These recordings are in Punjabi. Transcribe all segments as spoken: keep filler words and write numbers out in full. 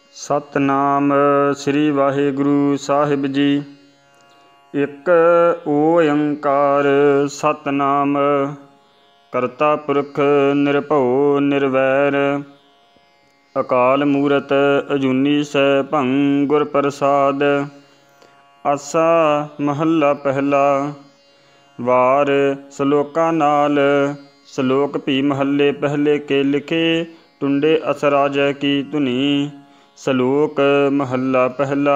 सतनाम श्री वाहिगुरु साहिब जी। एक ओंकार सतनाम करता पुरख निरभउ निर्वैर। अकाल मूरत अजूनी सैभं गुर प्रसाद। आसा महला पहला। वार सलोका नाल। सलोक भी महले पहले के लिखे। टुंडे असराज की धुनी। सलोक महला पहला।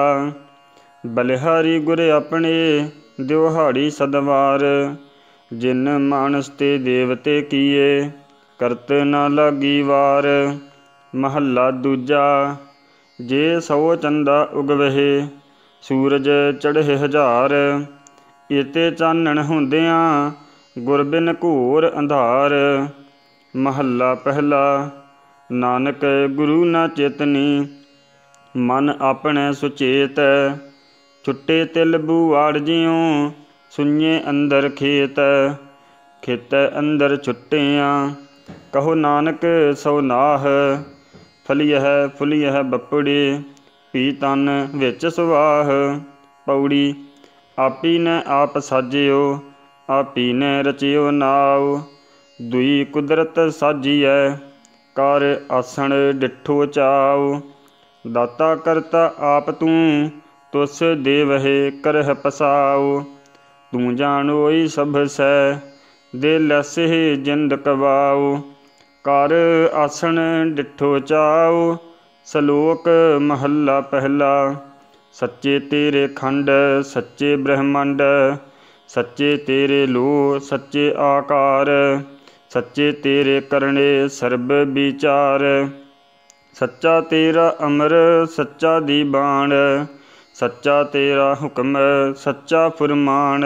बलिहारी गुर अपने दिवहाड़ी सदवार। जिन मानस ते देवते किए करत न लागी वार। महला दूजा। जे सौ चंदा उगवहे सूरज चढ़े हजार। इते चानण हुंदियां गुर बिन घोर अंधार। महला पहला। नानक गुरु न चेतनी मन अपने सुचेत। छुट्टे तिल बूआड़ जियों सुन्ये अंदर खेत। खेतै अंदर छुट्टियां कहो नानक सौ नाह। फलियह फुलियह बपड़े भी तन विच सुवाह। पौड़ी आपी ने आप साजियो आपी ने रचियो नाव। दुई कुदरत साजिए कर आसण डिठो चाव। दाता करता आप तू तुस देवहे करह पसाओ। तू जानोई सब सै दे लैसे जिंद कवाओ। कर आसण डिठो चाओ। सलोक महला पहला। सच्चे तेरे खंड सच्चे ब्रह्मंड। सच्चे तेरे लोह सच्चे आकार। सच्चे तेरे करणे सर्ब विचार। सच्चा तेरा अमर सच्चा दीवान। सच्चा तेरा हुक्म सच्चा फुरमान।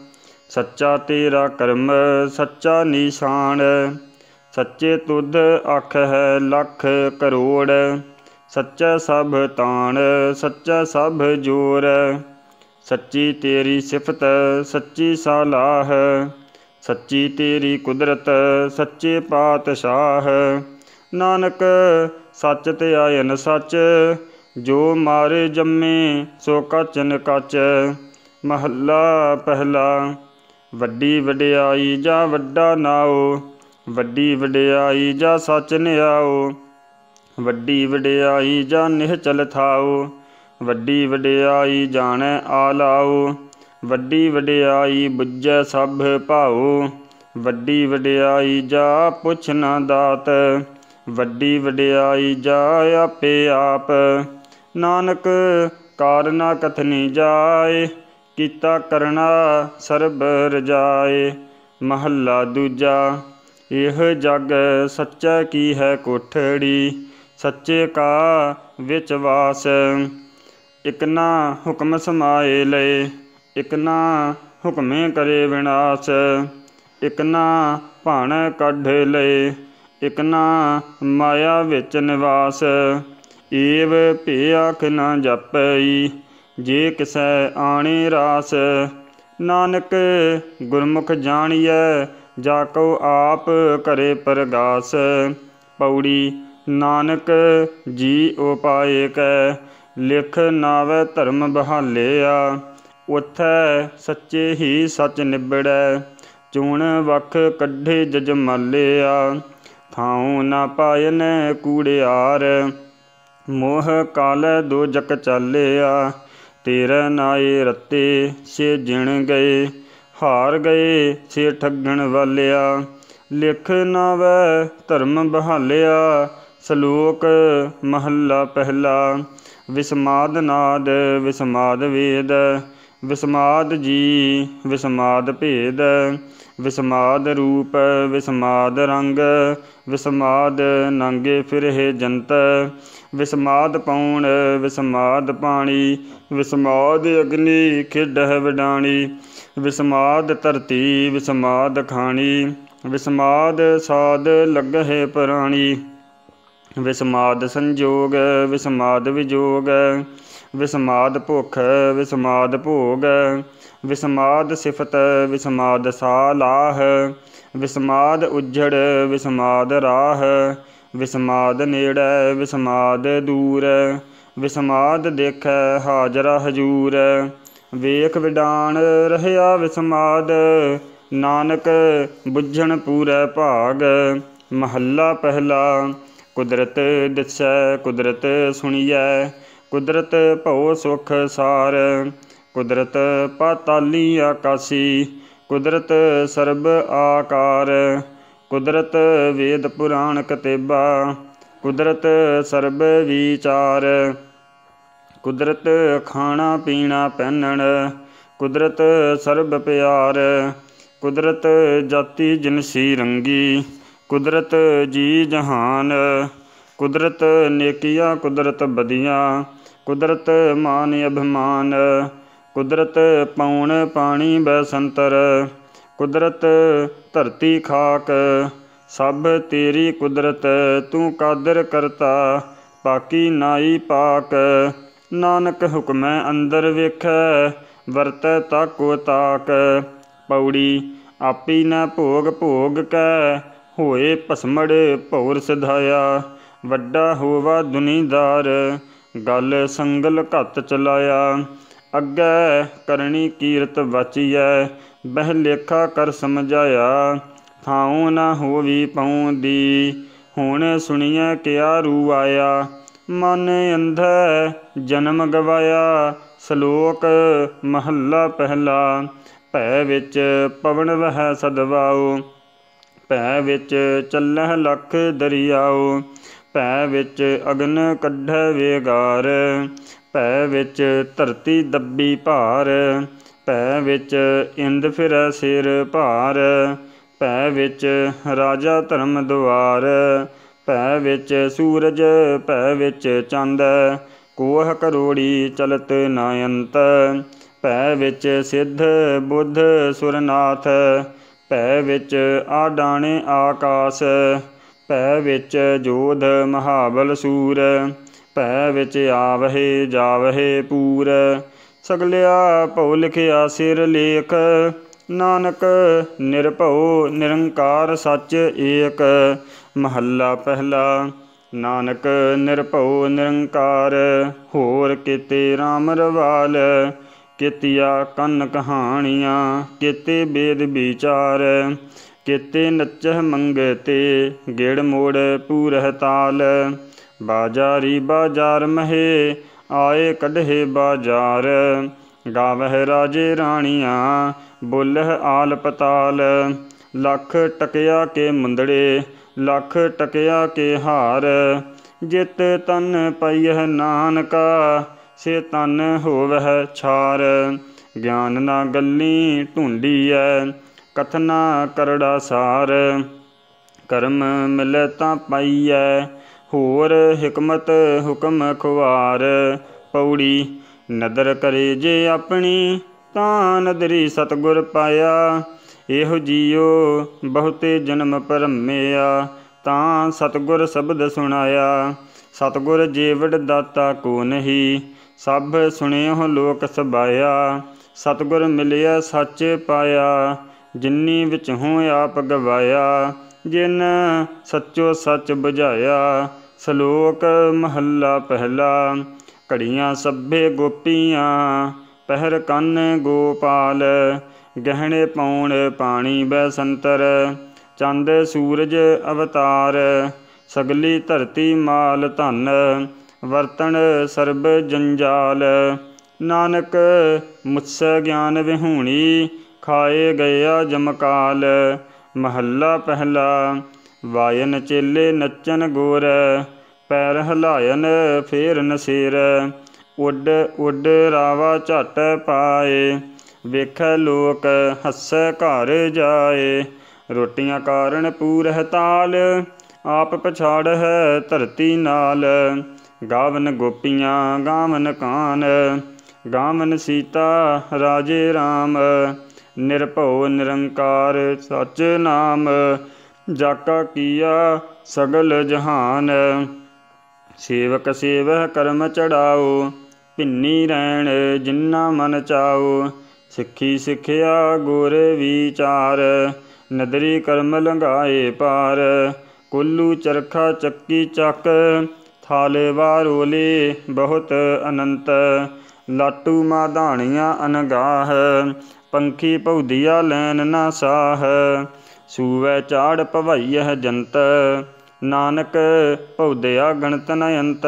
सच्चा तेरा कर्म सच्चा निशान। सच्चे तुध अख है लख करोड़। सच्चा सब तान सच्चा सब जोर। सच्ची तेरी सिफत सच्ची सलाह। सच्ची तेरी कुदरत सच्चे पातशाह। नानक सच ध्यायन सच जो मारे जम्मे सो कचन कच। महला पहला। वड्डी वड्याई जा वड्डा नाओ। वड्डी वड्याई जा सच निआओ। वड्डी वड्याई जा निहचल थाओ। वड्डी वड्याई जाने आलाओ। वड्डी वड्याई बुझै सब भाओ। वड्डी वड्याई जा पुछ ना दात। वड्डी वड्याई जा आपे आप। नानक कार ना कथनी जाए कीता करना सरब रजाए। महला दूजा। यह जग सच्चा की है कोठड़ी सच्चे का विच वास। इक ना हुक्म समाए लय इक ना हुक्मे करे विनाश। इक ना भाण कढ लय इक ना माया विच निवास। एव भे आख ना जापई जे किसै आणे रास। नानक गुरमुख जानिए जाको आप करे परगास। पौड़ी नानक जी उपाय कै लिख नावै धर्म बहालिया। उथै सच्चे ही सच निबड़ै चूण वख कढे जजमालिया। थाऊँ ना पायन कूड़ियार मोह कालै दो जक चालिया। तेरे नाए रत्ते से जिण गए हार गए से ठगण वालिया। लिख नावै धर्म बहालिया। सलोक महला पहला। विस्माद नाद विस्माद वेद विस्माद जी विस्माद भेद। विस्माद रूप विस्माद रंग विस्माद नांगे फिरहे जंत। विस्माद पौण विस्माद पाणी विस्माद अग्नि खेडह विडाणी। विस्माद धरती विस्माद खाणी विस्माद साध लगहे प्राणी। विस्माद संजोग विस्माद विजोग। विस्माद भुख विस्माद भोग। विस्माद सिफत विस्माद सालाह। विस्माद उज्जड़ विस्माद राह। विस्माद नेड़ै विस्माद दूर। विस्माद देखै हाजरा हजूर। वेख विडान रहया विस्माद, नानक बुझण पूरै भाग। महला पहला। कुदरत दिसै कुदरत सुनियै, कुदरत भौ सुख सार। कुदरत पाताली आकाशी, कुदरत सर्ब आकार। कुदरत वेद पुराण कतेबा, कुदरत सर्ब विचार। कुदरत खाना पीना पहनण, कुदरत सर्ब प्यार। कुदरत जाति जिनसी रंगी, कुदरत जी जहान। कुदरत नेकिया कुदरत बदियाँ, कुदरत मान अभिमान। कुदरत पौण पानी बैसंतर, कुदरत धरती खाक। सब तेरी कुदरत तू कादर करता, पाकी नाई पाक। नानक हुक्मै अंदर वेखै, वरतै ताको ताक। पौड़ी। आपी न भोग भोग कै, होए भस्मड़ भौर सिधाया। वड्डा होवा दुनीदार, गल संगल घत चलाया। अग्गै करनी कीरत वाचियै, बह लेखा कर समझाया। थाऊँ न होवी पाउंदी, हुण सुनियै किया रू आया। मन अंधै जन्म गवाया, सलोक महला पहला। भै विच पवन वहै सदवाओ, भै विच चलह लख दरियाओ। भै विच अगन कढै वेगार, भै विच धरती दब्बी भार। भै विच इंद फिरै सिर भार, भै विच राजा धर्म दुआर। भै विच सूरज भै विच चंद, कोह करोड़ी चलत न अंत। भै विच सिद्ध बुद्ध सुरनाथ, भै विच आडाणे आकाश। भै विच जोध महाबल सूर, भै विच आवहे जावहे पूर। सगलिया भौ लिखिया सिर लेख, नानक निरभਉ निरंकार सच एक। महला पहला। नानक निरभਉ निरंकार, होर केते राम रवाल। केतिया कन कहाणियाँ, केते वेद विचार। केते नचह मंगते, गिड़ मोड़ पूरह ताल। बाजारी बाजार महे, आए कढे बाजार। गावह राजे राणियाँ, बोलह आल पताल। लख टकिया के मुंदड़े, लख टकिया के हार। जित तन पाइह नानका, से तन होवह छार। ज्ञान ना गल्ली ढूंढीਐ, कथना करड़ा सार। करम मिलै तां पाइਐ, होर हिकमत हुकम खुआर। पौड़ी। नदर करे जे अपनी, तां नदरी सतगुर पाया। ਇਹੋ ਜੀਓ ਬਹੁਤੇ ਜਨਮ ਭਰਮਿਆ, ਤਾਂ ਸਤਿਗੁਰ ਸ਼ਬਦ ਸੁਣਾਇਆ। ਸਤਿਗੁਰ ਜੀਵੜ ਦਾਤਾ ਕੋ ਨਹੀਂ, ਸਭ ਸੁਣਿਓ ਲੋਕ ਸਬਾਇਆ। ਸਤਿਗੁਰ ਮਿਲਿਆ ਸੱਚ ਪਾਇਆ, ਜਿਨੀ ਵਿਚੋਂ ਆਪ ਗਵਾਇਆ। ਜਿਨ ਸੱਚੋ ਸੱਚ ਬੁਝਾਇਆ, ਸਲੋਕ ਮਹੱਲਾ ਪਹਿਲਾ। ਘੜੀਆਂ ਸੱਭੇ ਗੋਪੀਆਂ, ਪਹਿਰ ਕੰਨ ਗੋਪਾਲ। ਗਹਿਣੇ ਪਾਉਣ ਪਾਣੀ ਬੈਸੰਤਰ, ਚੰਦ ਸੂਰਜ ਅਵਤਾਰ। ਸਗਲੀ ਧਰਤੀ ਮਾਲ ਧਨ, ਵਰਤਣ ਸਰਬ ਜੰਜਾਲ। ਨਾਨਕ ਮੁੱਸੈ ਗਿਆਨ ਵਿਹੂਣੀ, ਖਾਏ ਗਿਆ ਜਮਕਾਲ। ਮਹੱਲਾ ਪਹਿਲਾ। ਵਾਯਨ ਚੇਲੇ ਨੱਚਨ ਗੋਰ, ਪੈਰ ਹਿਲਾਇਨ ਫੇਰ ਨਸੀਰ। ਉੱਡ ਉੱਡ ਰਾਵਾ ਝਟ ਪਾਏ, ਵੇਖੈ ਲੋਕ ਹੱਸੈ ਘਰ ਜਾਏ। ਰੋਟੀਆਂ ਕਾਰਨ ਪੂਰਹਿ ਤਾਲ, ਆਪ ਪਛਾੜਹਿ ਧਰਤੀ ਨਾਲ। ਗਾਵਨ ਗੋਪੀਆਂ ਗਾਵਨ ਕਾਨ, ਗਾਵਨ ਸੀਤਾ ਰਾਜੇ ਰਾਮ। ਨਿਰਭਉ ਨਿਰੰਕਾਰ ਸਚ ਨਾਮ, ਜਾਕਾ ਕੀਆ ਸਗਲ ਜਹਾਨ। ਸੇਵਕ ਸੇਵਹਿ ਕਰਮ ਚੜਾਓ, ਭਿੰਨੀ ਰਹਿਣ ਜਿਨਾ ਮਨ ਚਾਓ। ਸਿੱਖੀ ਸਿੱਖਿਆ ਗੁਰ ਵਿਚਾਰ, ਨਦਰੀ ਕਰਮ ਲੰਘਾਏ ਪਾਰ। ਕੁੱਲੂ ਚਰਖਾ ਚੱਕੀ ਚੱਕ, ਥਾਲੇ ਵਾਰੋਲੇ ਬਹੁਤ ਅਨੰਤ। ਲਾਟੂ ਮਾਧਾਣੀਆਂ ਅਨਗਾਹ ਪੰਖੀ ਭਉਦੀਆ ਲੈਨ ਨਾ ਸਾਹ। ਸੂਵੈ ਚਾੜ ਭਵਈਹ ਜੰਤ ਨਾਨਕ ਭਉਦਿਆ ਗਣਤ ਨ ਅੰਤ।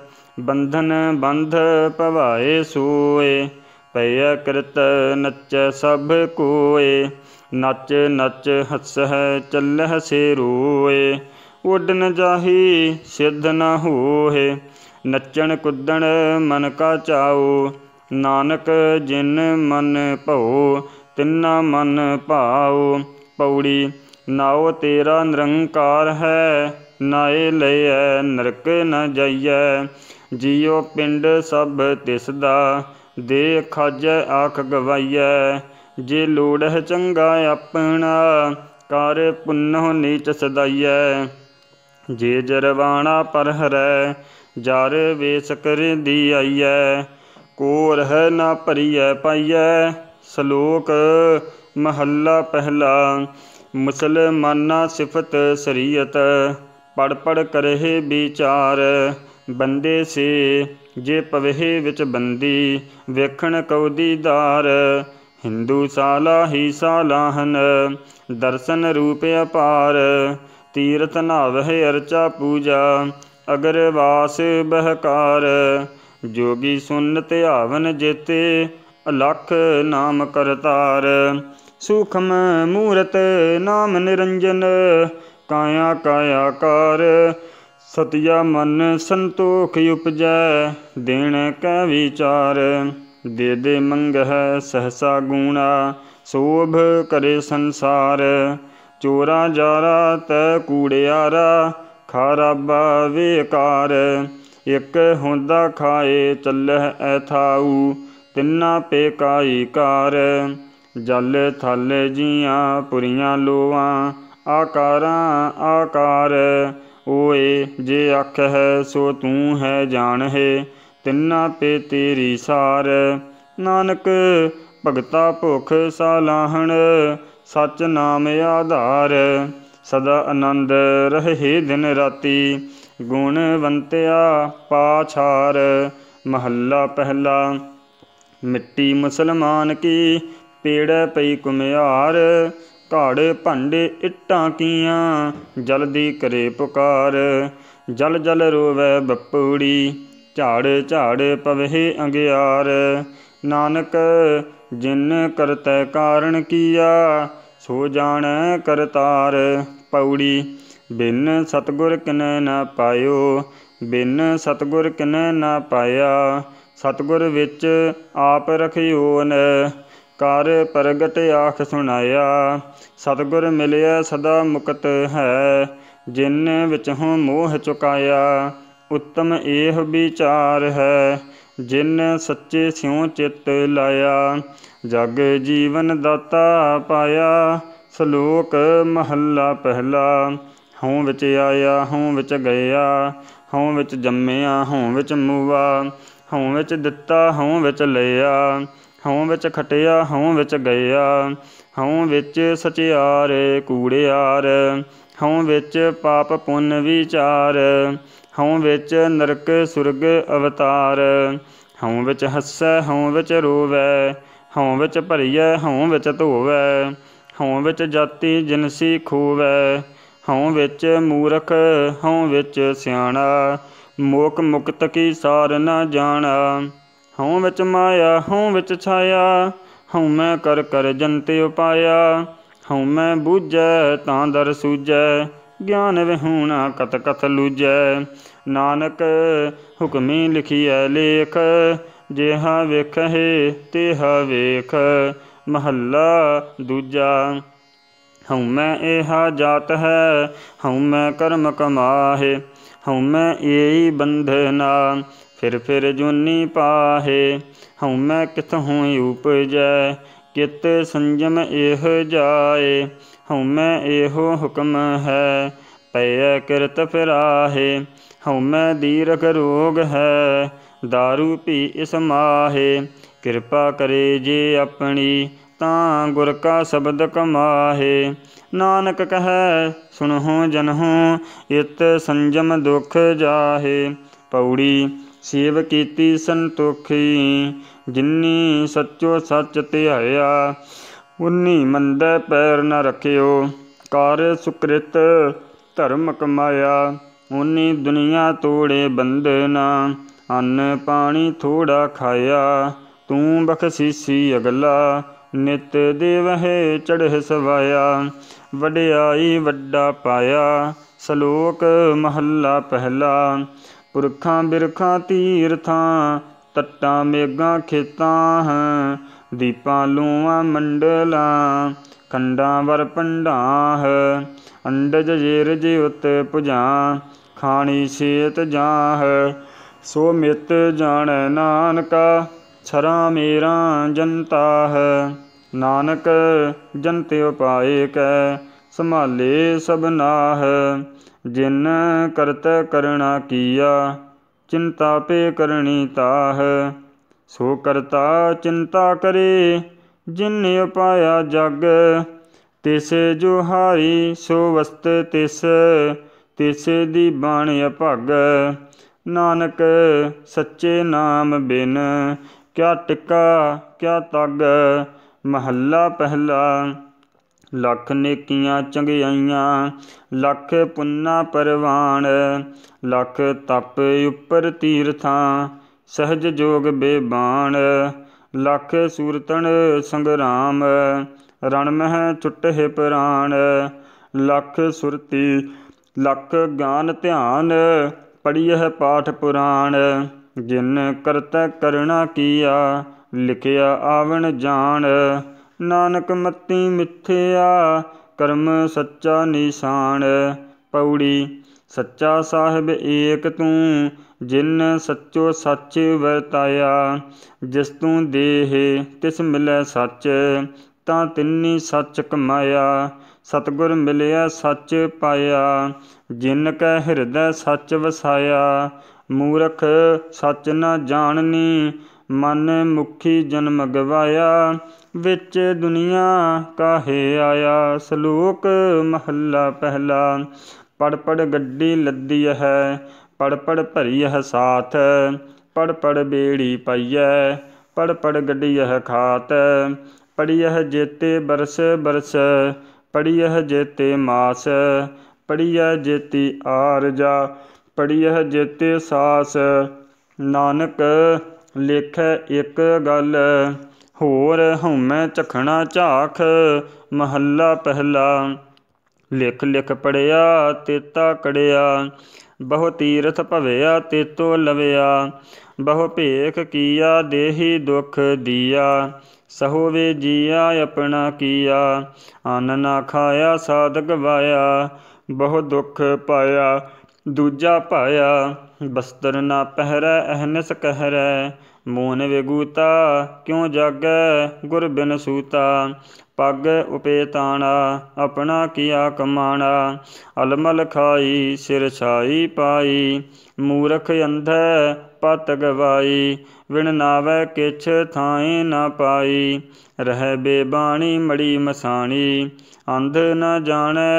ਬੰਧਨ ਬੰਧ ਭਵਾਏ ਸੋਏ ਪਈਐ ਕਿਰਤ ਨੱਚੈ ਸਭ ਕੋਏ। ਨੱਚ ਨੱਚ ਹੱਸਹਿ ਚੱਲਹਿ ਸੇ ਰੋਏ ਉੱਡ ਨ ਜਾਹੀ ਸਿੱਧ ਨ ਹੋਏ। ਨੱਚਣ ਕੁੱਦਣ ਮਨ ਕਾ ਚਾਉ ਨਾਨਕ ਜਿਨ ਮਨ ਭਉ ਤਿੰਨਾ ਮਨ ਭਾਉ। ਪੌੜੀ ਨਾਉ ਤੇਰਾ ਨਿਰੰਕਾਰ ਹੈ ਨਾਏ ਲਈਐ ਨਰਕ ਨ ਜਾਈਐ। ਜੀਉ ਪਿੰਡ ਸਭ ਤਿਸ ਦਾ ਦੇ ਖਾਜੈ ਆਖ ਗਵਾਈਐ। ਜੇ ਲੋੜਹਿ ਚੰਗਾ ਆਪਣਾ ਕਰ ਪੁੰਨਹੁ ਨੀਚ ਸਦਾਈਐ। ਜੇ ਜਰਵਾਣਾ ਪਰ ਹਰੈ ਜਰ ਵੇਸ ਕਰ ਦੀ ਆਈਐ। ਕੋ ਰਹਿ ਨਾ ਭਰੀਐ ਪਾਈਐ। ਸਲੋਕ ਮਹੱਲਾ ਪਹਿਲਾ। ਮੁਸਲਮਾਨਾ ਸਿਫਤ ਸਰੀਅਤ ਪੜ ਪੜ ਕਰਹਿ ਵਿਚਾਰ। ਬੰਦੇ ਸੇ ਜੇ ਪਵਹਿ ਵਿੱਚ ਬੰਦੀ ਵੇਖਣ ਕਉ ਦੀਦਾਰ। ਹਿੰਦੂ ਸਾਲਾ ਹੀ ਸਾਲਾਹਨ ਦਰਸ਼ਨ ਰੂਪ ਅਪਾਰ। ਤੀਰਥ ਨਾਵਹਿ ਅਰਚਾ ਪੂਜਾ ਅਗਰਵਾਸ ਬਹਕਾਰ। ਜੋਗੀ ਸੁਨ ਧਿਆਵਨ ਜੇਤੇ ਅਲਖ ਨਾਮ ਕਰਤਾਰ। ਸੂਖਮ ਮੂਰਤ ਨਾਮ ਨਿਰੰਜਨ ਕਾਇਆ ਕਾਇਆ ਕਾਰ। ਸਤਿਆ ਮਨ ਸੰਤੋਖ ਉਪਜੈ ਦੇਣ ਕੈ ਵਿਚਾਰ। ਦੇ ਦੇ ਮੰਗਹਿ ਸਹਸਾ ਗੂਣਾ ਸੋਭ ਕਰੇ ਸੰਸਾਰ। ਚੋਰਾ ਜਾਰਾ ਤੈ ਕੂੜਿਆਰਾ ਖਾਰਾਬਾ ਵੇਕਾਰ। ਇੱਕ ਹੁੰਦਾ ਖਾਏ ਚੱਲਹਿ ਐਥਾਊ ਤਿੰਨਾ ਪੇਕਾਈ ਕਾਰ। ਜਲ ਥਲ ਜੀਆਂ ਪੁਰੀਆਂ ਲੋਆਂ ਆਕਾਰਾਂ ਆਕਾਰ। ਓਏ ਜੇ ਆਖਹਿ ਸੋ ਤੂੰ ਹੈ ਜਾਣਹਿ ਤਿੰਨਾ ਪੇ ਤੇਰੀ ਸਾਰ। ਨਾਨਕ ਭਗਤਾ ਭੁਖ ਸਾਲਾਹਣ ਸਚ ਨਾਮ ਆਧਾਰ। ਸਦਾ ਆਨੰਦ ਰਹੇ ਦਿਨ ਰਾਤੀ ਗੁਣਵੰਤਿਆ ਪਾਛਾਰ। ਮਹੱਲਾ ਪਹਿਲਾ। ਮਿੱਟੀ ਮੁਸਲਮਾਨ ਕੀ ਪੇੜੈ ਪਈ ਕੁਮਿਆਰ। ਘੜ ਭਾਂਡੇ ਇੱਟਾਂ ਕੀਆਂ ਜਲਦੀ ਕਰੇ ਪੁਕਾਰ। ਜਲ ਜਲ ਰੋਵੈ ਬੱਪੂੜੀ ਝਾੜ ਝਾੜ ਪਵਹਿ ਅੰਗਿਆਰ। ਨਾਨਕ ਜਿਨ ਕਰਤੈ ਕਾਰਣ ਕੀਆ ਸੋ ਜਾਣੈ ਕਰਤਾਰ। ਪੌੜੀ ਬਿਨ ਸਤਿਗੁਰ ਕਿਨੈ ਨ ਪਾਇਓ ਬਿਨ ਸਤਿਗੁਰ ਕਿਨੈ ਨ ਪਾਇਆ। ਸਤਿਗੁਰ ਵਿੱਚ ਆਪ ਰਖਿਓਨ ਕਰ ਪ੍ਰਗਟ ਆਖ ਸੁਣਾਇਆ। ਸਤਿਗੁਰ ਮਿਲਿਆ ਸਦਾ ਮੁਕਤ ਹੈ ਜਿਨ ਵਿਚਹੁ ਮੋਹ ਚੁਕਾਇਆ। ਉੱਤਮ ਇਹ ਵਿਚਾਰ ਹੈ ਜਿਨ ਸੱਚੇ ਸਿਉ ਚਿੱਤ ਲਾਇਆ। ਜਗ ਜੀਵਨ ਦਾਤਾ ਪਾਇਆ। ਸਲੋਕ ਮਹੱਲਾ ਪਹਿਲਾ। ਹਉ ਵਿੱਚ ਆਇਆ ਹਉ ਵਿੱਚ ਗਿਆ ਹਉ ਵਿੱਚ ਜੰਮਿਆ ਹਉ ਵਿੱਚ ਮੂਆ। ਹਉ ਵਿੱਚ ਦਿੱਤਾ ਹਉ ਵਿੱਚ ਲਿਆ ਹਉ ਵਿੱਚ ਖਟਿਆ ਹਉ ਵਿੱਚ ਗਿਆ। ਹਉ ਵਿੱਚ ਸਚਿਆਰ ਕੂੜਿਆਰ ਹਉ ਵਿੱਚ ਪਾਪ ਪੁੰਨ ਵਿਚਾਰ। ਹਉ ਵਿੱਚ ਨਰਕ ਸੁਰਗ ਅਵਤਾਰ। ਹਉ ਵਿੱਚ ਹੱਸੈ ਹਉ ਵਿੱਚ ਰੋਵੈ ਹਉ ਵਿੱਚ ਭਰੀਐ ਹਉ ਵਿੱਚ ਧੋਵੈ। ਹਉ ਵਿੱਚ ਜਾਤੀ ਜਿਨਸੀ ਖੋਵੈ ਹਉ ਵਿੱਚ ਮੂਰਖ ਹਉ ਵਿੱਚ ਸਿਆਣਾ। ਮੋਕ ਮੁਕਤ ਕੀ ਸਾਰ ਨ ਜਾਣਾ। ਹਉ ਵਿੱਚ ਮਾਇਆ ਹਉ ਵਿੱਚ ਛਾਇਆ ਹਉ ਮੈਂ ਕਰ ਕਰ ਜੰਤ ਉਪਾਇਆ। ਹਉ ਮੈਂ ਬੂਝੈ ਤਾਂ ਦਰ ਸੂਝੈ ਗਿਆਨ ਵਿਹੂਣਾ ਕਤ ਕਥ ਲੂਝੈ। ਨਾਨਕ ਹੁਕਮੀ ਲਿਖੀਐ ਲੇਖ ਜਿਹਾ ਵੇਖਹਿ ਤਿਹਾ ਵੇਖ। ਮਹੱਲਾ ਦੂਜਾ। ਹਉ ਮੈਂ ਇਹਾ ਜਾਤ ਹੈ ਹਉ ਮੈਂ ਕਰਮ ਕਮਾਹੇ। ਹਉ ਮੈਂ ਏਈ ਬੰਧਨਾ ਫਿਰ ਫਿਰ ਜੂਨੀ ਪਾਹੇ। ਹਉ ਮੈਂ ਕਿਥਹੁ ਉਪਜੈ ਕਿਤ ਸੰਜਮ ਇਹ ਜਾਏ। ਹਉ ਮੈਂ ਇਹੋ ਹੁਕਮ ਹੈ ਪਈਐ ਕਿਰਤ ਫਿਰਾਹੇ। ਹਉ ਮੈਂ ਦੀਰਘ ਰੋਗ ਹੈ ਦਾਰੂ ਪੀ ਇਸ ਮਾਹੇ। ਕਿਰਪਾ ਕਰੇ ਜੇ ਆਪਣੀ ਤਾਂ ਗੁਰ ਕਾ ਸ਼ਬਦ ਕਮਾਹੇ। नानक कहे सुनहु जनहु इत संजम दुख जाहे। पौड़ी सेव कीती संतोखी जिन्नी सच्चो सच ध्याया। उन्नी मंदै पैर न रखियो कार सुकृत धर्म कमाया। उन्नी दुनिया तोड़े बंदना अन्न पानी थोड़ा खाया। तू बख्शीसी अगला नित देवहे चढ़ सवाया। वड्याई वड्डा पाया सलोक महला पहला। पुरखां बिरखां तीरथां तट्टां मेघां खेतां दीपां लूआं मंडलां खंडां वर पंडां। अंडज जेरज उत भुजां खाणी सेत जाह। सो मित जाणै नानका छरां मेरां जनताह। नानक जन त्यो पाए कै संभाले सबनाह। जिन करत करना किया चिंता पे करनी ताह। सो करता चिंता करे जिन उपाया जग। तिस जो हारी सो वस्त तिस तिस दी बाण अभग। नानक सच्चे नाम बिन क्या टिका क्या तग। महला पहला। लख नेकियां चंगियाइयां लख पुन्ना परवान। लख तप उपर तीरथां सहज जोग बेबान। लख सूरतन संग्राम रण मह छुटहि प्राण। लख सुरती लख ज्ञान ध्यान पढ़ियह पाठ पुराण। जिन करत करना किया लिखिया आवन जान। नानक मती मिथ्या कर्म सच्चा निशान। पौड़ी सच्चा साहिब एक तू जिन सच्चो सच वरताया। जिस तू देह तिस मिलै सच तां तिन्नी सच कमाया। सतगुर मिलिया सच पाया जिन कै हिरदय सच वसाया। मूरख सच न जाननी मन मुखी जन्म गवाया। विच दुनिया काहे आया। सलोक महला पहला। पड़ पड़ गड्डी लद्दी है पड़ पड़ भरी है साथ। पड़ पड़ बेड़ी पाइय पड़ पड़ गड्डियह खात। पड़ियह जेते बरस बरस पड़ियह जेते मास। पड़ियह जेती आरजा पड़ियह जेते सास। नानक लेखै एक गल होर हउमै चखना झाख। महला पहला। लिख लिख पढ़िया तेता कड़िया बहु तीरथ भविया तेतो लविया। बहु भेख किया देही दुख दिया सहो वे जिया अपना किया। अन्न ना खाया साध गवाया बहु दुख पाया दूजा पाया। बस्तर ना पहरै अहनिस कहरै मोन विगूता क्यों जागै गुर बिन सूता। पग उपेताना अपना किया कमाना अलमल खाई सिर छाई पाई। मूरख अंधै पत गवाई विण नावै किछ थाई न पाई। रहै बेबाणी मड़ी मसाणी अंध न जाणै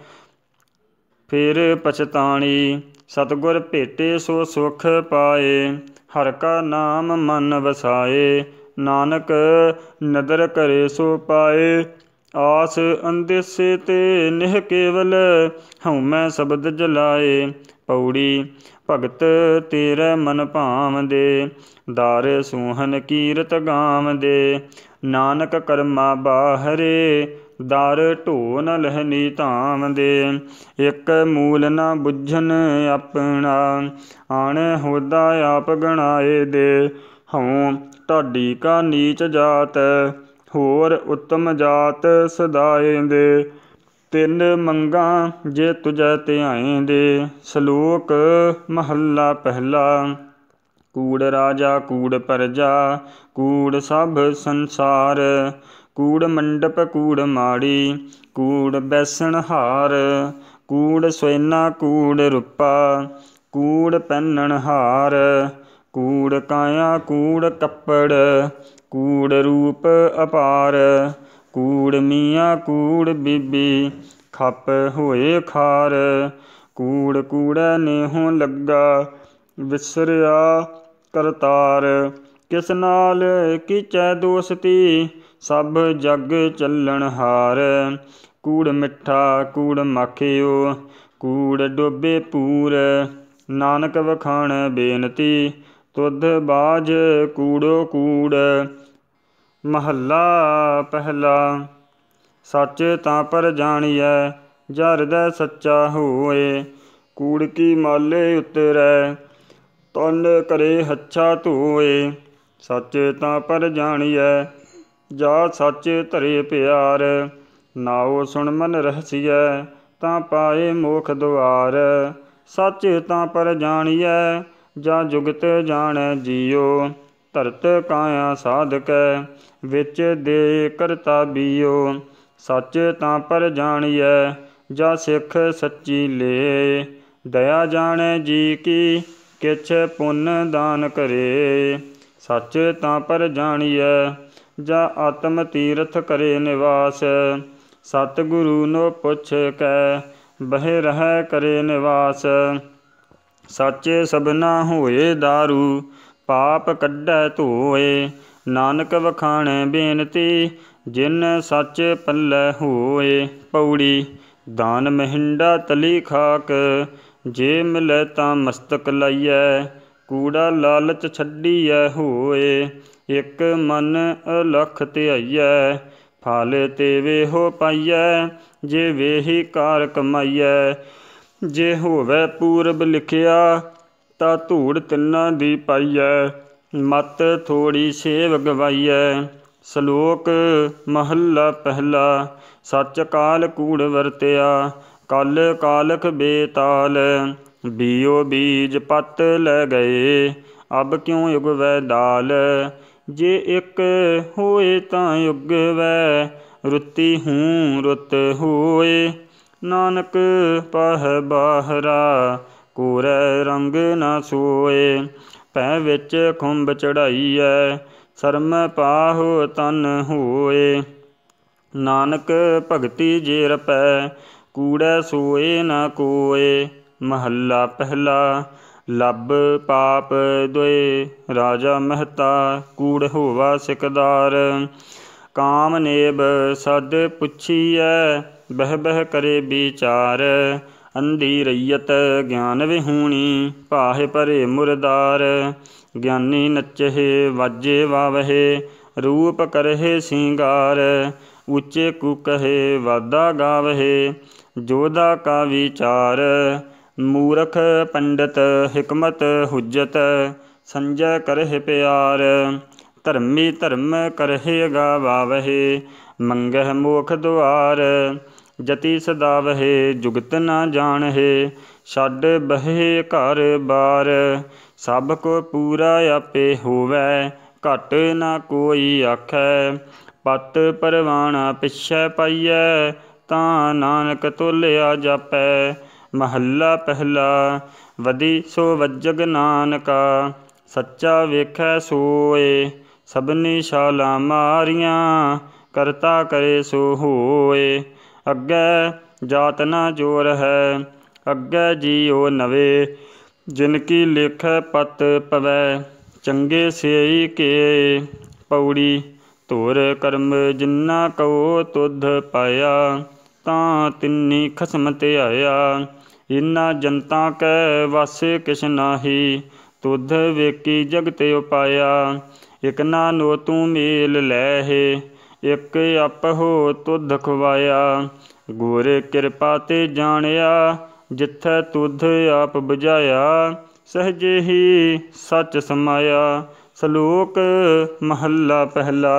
फिर पछताणी। सतगुर भेटे सो सुख पाए हर का नाम मन वसाए। नानक नदर करे सो पाए आस अंदेसे ते निह केवल हउमै शब्द जलाए। पौड़ी भगत तेरे मन भावदे दार सूहन कीरत गावदे। नानक कर्मा बाहरे दार ਢੋ ਨ ਲਹਨੀ ਧਾਮਦੇ। ਇੱਕ ਮੂਲ ਨਾ ਬੁੱਝਣ ਆਪਣਾ ਆਣ ਹੋਦਾ ਆਪ ਗਣਾਏ ਦੇ। ਹਉ ਢਾਡੀ ਕਾ ਨੀਚ ਜਾਤ ਹੋਰ ਉੱਤਮ ਜਾਤ ਸਦਾਏ ਦੇ। ਤਿੰਨ ਮੰਗਾਂ ਜੇ ਤੁਜੈ ਧਿਆਏ ਦੇ। ਸਲੋਕ ਮਹੱਲਾ ਪਹਿਲਾ। ਕੂੜ ਰਾਜਾ ਕੂੜ ਪਰਜਾ ਕੂੜ ਸਭ ਸੰਸਾਰ। ਕੂੜ ਮੰਡਪ ਕੂੜ ਮਾੜੀ ਕੂੜ ਬੈਸਣ ਹਾਰ। ਕੂੜ ਸੋਇਨਾ ਕੂੜ ਰੂਪਾ ਕੂੜ ਪਹਿਨਣ ਹਾਰ। ਕੂੜ ਕਾਇਆ ਕੂੜ ਕੱਪੜ ਕੂੜ ਰੂਪ ਅਪਾਰ। कूड़ मियाँ कूड़ बीबी खप होए खार। कूड़ कूड़ै नेहों लग्गा विसरिया करतार। किस नाल कीचै दोस्ती सब जग चलन हार। कूड़ मिठा कूड़ माखियो कूड़ डोबे पूर। नानक वखाण बेनती तुध बाज कूड़ो कूड़। महला पहला। सच तां पर जानिए जा हृदय सच्चा होए। कूड़ की माले उतरै तन करे हच्छा धोए। सच तां पर जानिए जा सच धरे प्यार। नाओ सुन मन रहसिए तां पाए मोख दुआर। सच तां पर जानिए जा जुगत जाणै जियो। धरत काया साधकै विच दे करता बियो। सच तां पर जानिए जा सिख सच्ची ले। दया जाणै जी की किछ पुन दान करे। सच तां पर जानिए जा आत्म तीरथ करे निवास। सतगुरु नो पुछ कै बह रहै करे निवास। सच सबना होए दारू पाप कढै धोए। नानक वखाणै बेनती जिन सच पल्लै होए। पौड़ी। दान महिंडा तली खाक जे मिलै तां मस्तक लाइयै। कूड़ा लालच छड्डीਐ होए इक मन अलਖ ਧਿਆਈਐ। फल तेवे हो पाइयै जे वेही कार कमाइयै। जे होवै पूरब लिखिया ता धूड़ तिन्ना दी पाइयै। मत थोड़ी सेव गवाइयै। सलोक महला पहला। सच काल कूड़ वरतिया कल कालख बेताल। बीओ बीज पत लै गए अब क्यों उगवै दाल। जे इक होए तां उगवै रुत्ती हूँ रुत होए। नानक पाहै बाहरा कोरै रंग ना सोए। भै विच खुंब चढ़ाइयै सरम पाहु तन होए। नानक भगति जे रपै कूड़ै सोए ना कोए। महला पहला। ਲੱਭ ਪਾਪ ਦੁਇ ਰਾਜਾ ਮਹਿਤਾ ਕੂੜ ਹੋਵਾ ਸਿਕਦਾਰ। ਕਾਮ ਨੇਬ ਸਦ ਪੁੱਛੀਐ ਬਹਿ ਬਹਿ ਕਰੇ ਵਿਚਾਰ। ਅੰਧੀ ਰਈਅਤ ਗਿਆਨ ਵਿਹੂਣੀ ਭਾਹੇ ਭਰੇ ਮੁਰਦਾਰ। ਗਿਆਨੀ ਨੱਚਹਿ ਵਾਜੇ ਵਾਵਹਿ ਰੂਪ ਕਰਹਿ ਸਿੰਗਾਰ। ਉੱਚੇ ਕੂਕਹਿ ਵਾਦਾ ਗਾਵਹਿ ਜੋਧਾ ਕਾ ਵਿਚਾਰ। ਮੂਰਖ ਪੰਡਤ ਹਿਕਮਤ ਹੁਜਤ ਸੰਜੈ ਕਰਹਿ ਪਿਆਰ। ਧਰਮੀ ਧਰਮ ਕਰਹਿ ਗਾਵਾਵਹਿ ਮੰਗਹਿ ਮੋਖ ਦੁਆਰ। ਜਤੀ ਸਦਾਵਹਿ ਜੁਗਤ ਨਾ ਜਾਣਹਿ ਛੱਡ ਬਹਿ ਘਰ ਬਾਰ। ਸਭ ਕੋ ਪੂਰਾ ਆਪੇ ਹੋਵੈ ਘਟ ਨਾ ਕੋਈ ਆਖੈ। ਪਤ ਪਰਵਾਣਾ ਪਿਛੈ ਪਾਈਐ ਤਾਂ ਨਾਨਕ ਤੋਲਿਆ ਜਾਪੈ। महला पहला। वदी सो वज्जग नानका सच्चा वेखै सोए। सबनी छालां मारियां करता करे सो होए। अग्गै जात ना जोर है अग्गै जीओ नवे। जिनकी लेखै पत पवै चंगे सेई के। पौड़ी। धुर कर्म जिन्ना कहो तुध पाया तां तिन्नी खसम ਧਿਆਇਆ। इन्ना जनता कै वस किश नाही तुध वेकी जगत उपाया। इक नानो तू मेल लैहे इक आपहो तुध खुवाया। गुर किरपा ते जाणिया जिथै तुध आप बुझाया। सहजे ही सच समाया। सलोक महला पहला।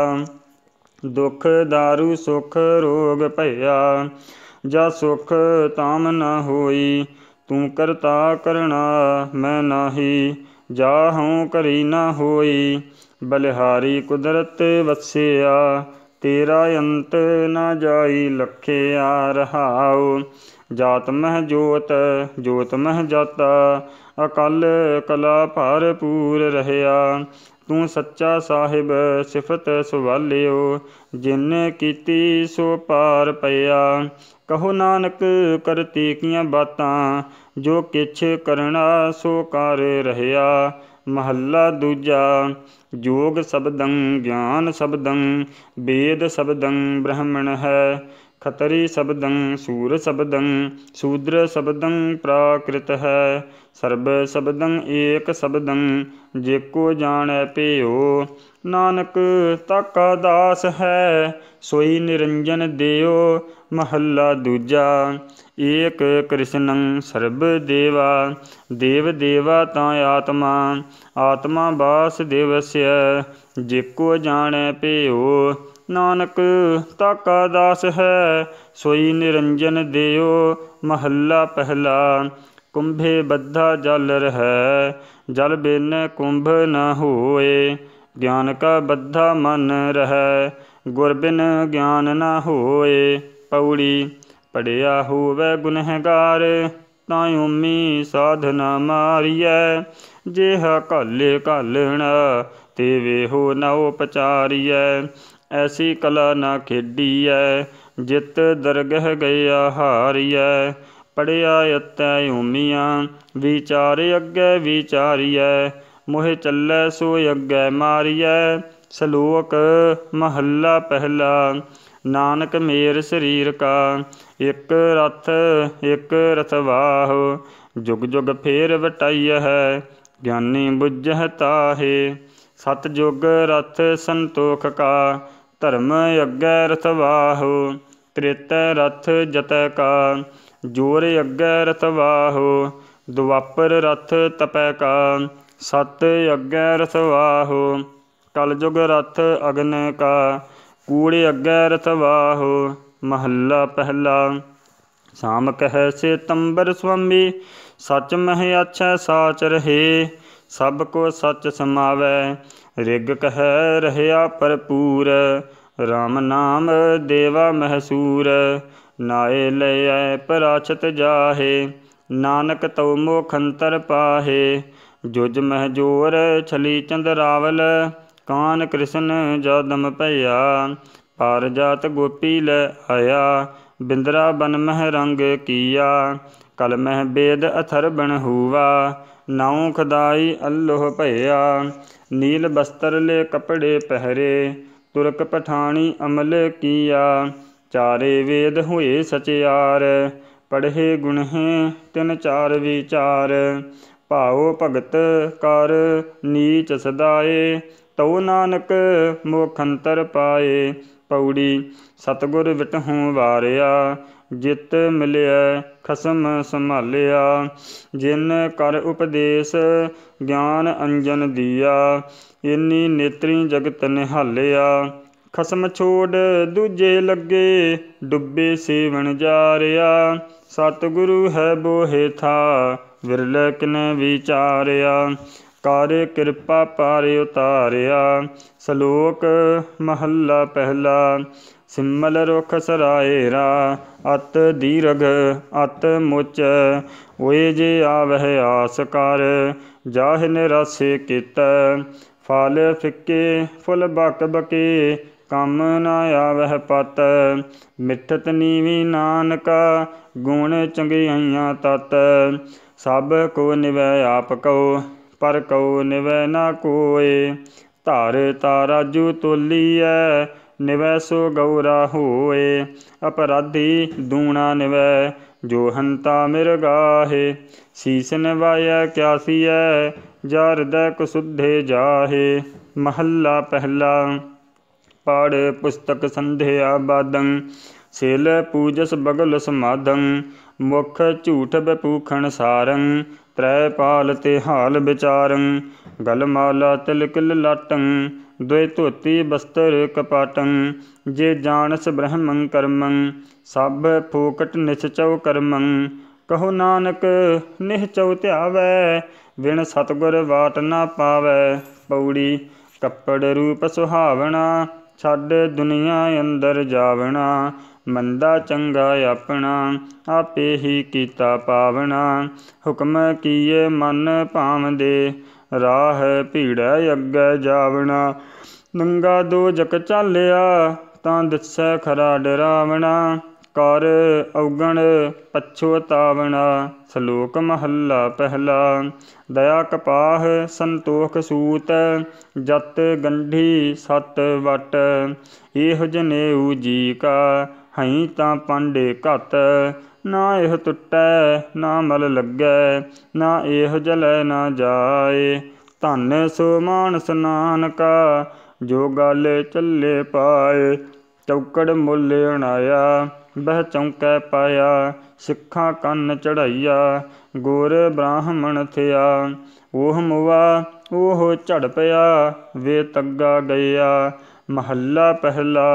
दुख दारू सुख रोग भया जा सुख ताम न होई। तू करता करना मैं नाही जा हूँ करी न होई। बलिहारी कुदरत वसिया तेरा अंत न जाई लखिया रहाओ। जात मह जोत जोत मह जाता अकल कला भरपूर रहया। तू सच्चा साहिब सिफत सुवालियो, जिन्ने कीती सो पार पया। कहो नानक करती कियां बातां, जो किछ करना सो कर रहया। महला दूजा। जोग शब्दं ज्ञान शब्दं, वेद शब्दं ब्रह्मण है। खतरी शब्दं सूर शब्दं, शूद्र शब्दं प्राकृत है। सर्ब शब्दं एक शब्दं, जेको जानै पेयो। नानक ताका दास है, सोई निरंजन देयो। महला दूजा। एक कृष्णं सर्ब देवा, देव देवा तां आत्मा। आत्मा वास देवस्य, जेको जानै पेयो। नानक ताका दास है, सोई निरंजन देयो। महला पहला। कुंभे बद्धा जल रहै, जल बिन कुंभ न होए। ज्ञान का बद्धा मन रहै, गुर बिन ज्ञान न होए। पौड़ी। पढ़िया होवै गुनहगार, तां ऊमी साधना मारियै। जेहा घाले घालना, तेवे हो न उपचारियै। ऐसी कला न खेडीऐ, जित दरगह गया हारियै। पढ़िया अतै ऊमिया, विचार अग्गै विचारियै। मोह चलै सो अग्गै मारियै। सलोक महला पहला। नानक मेर शरीर का, एक रथ एक रथवाहो। जुग जुग फेर वटाइय है, ज्ञानी बुझह ताहे। सतजुग रथ संतोख का, धर्म अग्गै रथवाहो। त्रेतै रथ जतै का, जोर अग्गै रथवाहो। दुआपर रथ तपै का, सत अग्गै रथवाहो। कलयुग रथ अग्न का, कूड़ अग्गै रथवाहो। महला पहला। साम कहै सितंबर स्वामी, सच मह आछै साच रहे। सब को सच समावै, रिग कहै रहया भरपूर। राम नाम देवा महसूर, नाए लयै पराछत जाहे। नानक तौ मोखंतर पाहे, जुज मह जोर छली चंद्रावल। कान कृष्ण जादम भया, पार जात गोपी लै आया। बिंदरा बन मह रंग किया, कल मह वेद अथर्वण हुआ। नाऊ खदाई अल्लोह भया, नील बस्तर ले कपड़े पहरे। तुरक पठानी अमल किया, चारे वेद हुए सचियार। पढ़े गुणहि तिन चार विचार, भाओ भगत कर नीच सदाए। तौ नानक मोखंतर पाए। पौड़ी। सतगुर विटहूँ वारिया, जित मिलिया खसम संभालिया। जिन कर उपदेश ज्ञान अंजन दिया, इन्नी नेत्री जगत निहालिया। खसम छोड़ दूजे लगे, डुबे सेवन जारिया। सतगुरु है बोहे था, विरले किने विचारिया। कर कृपा पार उतारिया। सलोक महला पहला। सिमल रुख सरायरा, अत दीरघ अत मुच। ओए जे आवह आस कर, जाहि निरासे कित। फल फिके फुल बक बके, कम न आवह पत। मिठत नीवी नानका, गुण चंगियाइयां तत। सब को निवै आप कहो, पर कहो निवै ना कोय। धर ताराजू तोलीऐ, निवै सो गौरा होए। अपराधी दूना निवै, जो हंता मिरगाहे। शीस निवायै क्यासीऐ, जा हृदय कुसुधे जाहे। महला पहला। पढ़ पुस्तक संध्या बादं, सिल पूजस बगल समाधं। मुख झूठ बपूखण सारं, त्रै पाल ते हाल विचारं। गलमाला तिलक ललाटं, द्वै धोती बस्तर कपाटं। जे जानस ब्रह्मं कर्मं, सब फोकट निश्चव कर्मं। कहो नानक निश्चव ध्यावै, बिन सतगुर वाट ना पावै। पौड़ी। कपड़ रूप सुहावना, छड्ड दुनिया अंदर जावना। मंदा चंगा अपना, आपे ही कीता पावना। हुक्म कीए मन भावदे, ਰਾਹ ਭੀੜੈ ਅੱਗੇ ਜਾਵਣਾ। ਨੰਗਾ ਦੋਜਕ ਚਾਲਿਆ ਤਾਂ ਦਿਸੈ ਖਰਾ ਡਰਾਵਣਾ। ਕਰ ਔਗਣ ਪਛੋਤਾਵਣਾ। ਸਲੋਕ ਮਹੱਲਾ ਪਹਿਲਾ। ਦਇਆ ਕਪਾਹ ਸੰਤੋਖ ਸੂਤ ਜਤ ਗੰਢੀ ਸਤ ਵਟ। ਇਹੋ ਜਨੇਊ ਜੀ ਕਾ ਹਈ ਤਾਂ ਪਾਂਡੇ ਘਤ। ਨਾ ਇਹ ਟੁੱਟੈ ਨਾ ਮਲ ਲੱਗੈ ਨਾ ਇਹੋ ਜਲੈ ਨਾ ਜਾਏ। ਧਨ ਸੋ ਮਾਨਸ ਨਾਨਕਾ ਜੋ ਗਲ ਚੱਲੇ ਪਾਏ। ਚੌਕੜ ਮੁੱਲ ਅਣਾਇਆ ਬਹਿ ਚੌਂਕੈ ਪਾਇਆ। ਸਿੱਖਾਂ ਕੰਨ ਚੜ੍ਹਾਈਆ ਗੁਰ ਬ੍ਰਾਹਮਣ ਥਿਆ। ਉਹ ਮੁਆ ਉਹ ਝੜ ਪਿਆ ਵੇ ਤੱਗਾ ਗਿਆ। ਮਹੱਲਾ ਪਹਿਲਾ।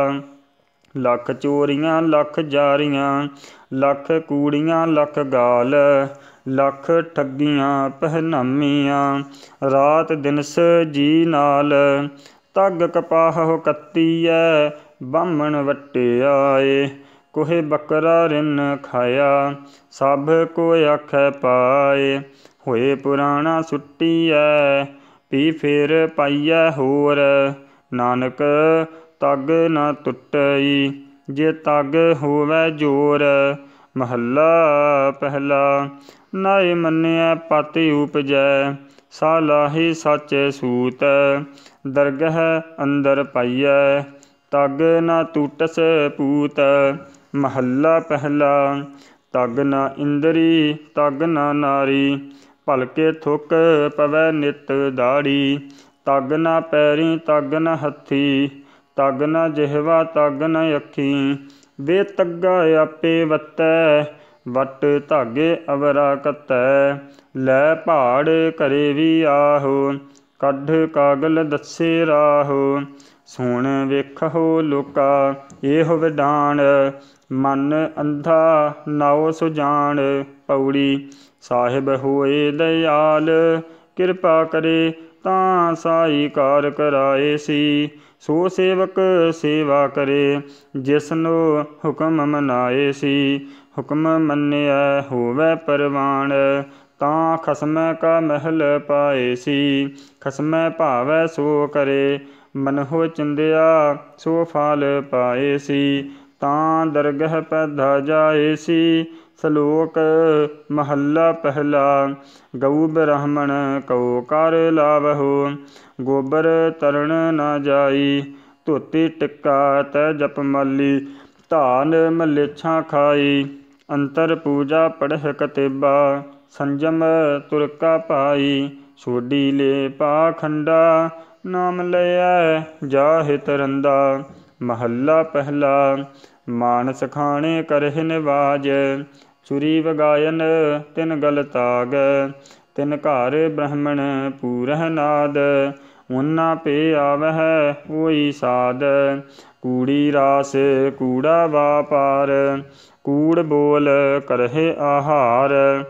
ਲੱਖ ਚੋਰੀਆਂ ਲੱਖ ਜਾਰੀਆਂ ਲੱਖ ਕੂੜੀਆਂ ਲੱਖ ਗਾਲ। ਲੱਖ ਠੱਗੀਆਂ ਪਹਿਨਾਮੀਆਂ ਰਾਤ ਦਿਨਸ ਜੀ ਨਾਲ। ਤੱਗ ਕਪਾਹ ਕੱਤੀਐ ਬਾਹਮਣ ਵਟਿਆਏ। ਕੋਹੇ ਬੱਕਰਾ ਰਿੰਨ ਖਾਇਆ ਸਭ ਕੋ ਆਖੈ ਪਾਏ। ਹੋਏ ਪੁਰਾਣਾ ਸੁੱਟੀਐ ਪੀ ਫੇਰ ਪਾਈਐ ਹੋਰ। ਨਾਨਕ ਤੱਗ ਨਾ ਟੁੱਟਈ ਜੇ ਤੱਗ ਹੋਵੈ ਜੋਰ। ਮਹੱਲਾ ਪਹਿਲਾ। ਨਾਏ ਮੰਨਿਆ ਪਤ ਉਪਜੈ ਸਾ ਲਾਹੀ ਸਾਚੇ ਸੂਤ। ਦਰਗਹ ਅੰਦਰ ਪਾਈਐ ਤੱਗ ਨਾ ਟੂਟਸ ਪੂਤ। ਮਹੱਲਾ ਪਹਿਲਾ। ਤੱਗ ਨਾ ਇੰਦਰੀ ਤੱਗ ਨਾ ਨਾਰੀ ਭਲਕੇ ਥੁੱਕ ਪਵੈ ਨਿਤ ਦਾੜੀ। ਤੱਗ ਨਾ ਪੈਰੀ ਤੱਗ ਨਾ ਹੱਥੀ ਤੱਗ ਨਾ ਜਿਹਵਾ ਤੱਗ ਨਾ ਅੱਖੀ। ਵੇ ਤੱਗਾ ਆਪੇ ਵੱਤੈ ਵੱਟ ਧਾਗੇ ਅਵਰਾ ਕੱਤੈ। ਲੈ ਭਾੜ ਘਰੇ ਵੀ ਆਹੋ ਕੱਢ ਕਾਗਲ ਦੱਸੇ ਰਾਹੋ। ਸੁਣ ਵੇਖਹੁ ਲੋਕਾ ਇਹੋ ਵਿਡਾਣ ਮਨ ਅੰਧਾ ਨਾਉ ਸੁਜਾਨ। ਪੌੜੀ। ਸਾਹਿਬ ਹੋਏ ਦਇਆਲ ਕਿਰਪਾ ਕਰੇ ਤਾਂ ਸਾਈ ਕਾਰ ਕਰਾਏ ਸੀ। ਸੋ ਸੇਵਕ ਸੇਵਾ ਕਰੇ ਜਿਸਨੋ ਹੁਕਮ ਮਨਾਏ ਸੀ। ਹੁਕਮ ਮੰਨਿਆ ਹੋਵੈ ਪਰਵਾਨ ਤਾਂ ਖਸਮੈ ਕਾ ਮਹਿਲ ਪਾਏ ਸੀ। ਖਸਮੈ ਭਾਵੈ ਸੋ ਕਰੇ ਮਨਹੁ ਚਿੰਦਿਆ ਸੋ ਫਲ ਪਾਏ ਸੀ। ਤਾਂ ਦਰਗਹ ਪੈਦਾ ਜਾਏ ਸੀ। ਸਲੋਕ ਮਹੱਲਾ ਪਹਿਲਾ। ਗਊ ਬ੍ਰਾਹਮਣ ਕਉ ਕਰ ਲਾਵਹੁ ਗੋਬਰ ਤਰਣ ਨਾ ਜਾਈ। ਧੋਤੀ ਟਿੱਕਾ ਤੈ ਜਪ ਮਾਲੀ ਧਾਨ ਮਲੇਛਾਂ ਖਾਈ। ਅੰਤਰ ਪੂਜਾ ਪੜ੍ਹ ਕਤੇਬਾ ਸੰਜਮ ਤੁਰਕਾ ਭਾਈ। ਸੋਢੀ ਲੈ ਪਾਖੰਡਾ ਨਾਮ ਲਿਐ ਜਾਹਿ ਤਰੰਦਾ। ਮਹੱਲਾ ਪਹਿਲਾ। ਮਾਨਸ ਖਾਣੇ ਕਰਹਿ ਨਿਵਾਜ ਚੁਰੀ ਵਗਾਇਨ ਤਿਨ ਗਲ ਤਾਗ। ਤਿਨ ਘਰ ਬ੍ਰਾਹਮਣ ਪੂਰਹਿ ਨਾਦ ਓਨਾ ਭੇ ਆਵਹਿ ਹੋਈ ਸਾਧ। ਕੂੜੀ ਰਾਸ ਕੂੜਾ ਵਾਪਾਰ ਕੂੜ ਬੋਲ ਕਰਹਿ ਆਹਾਰ।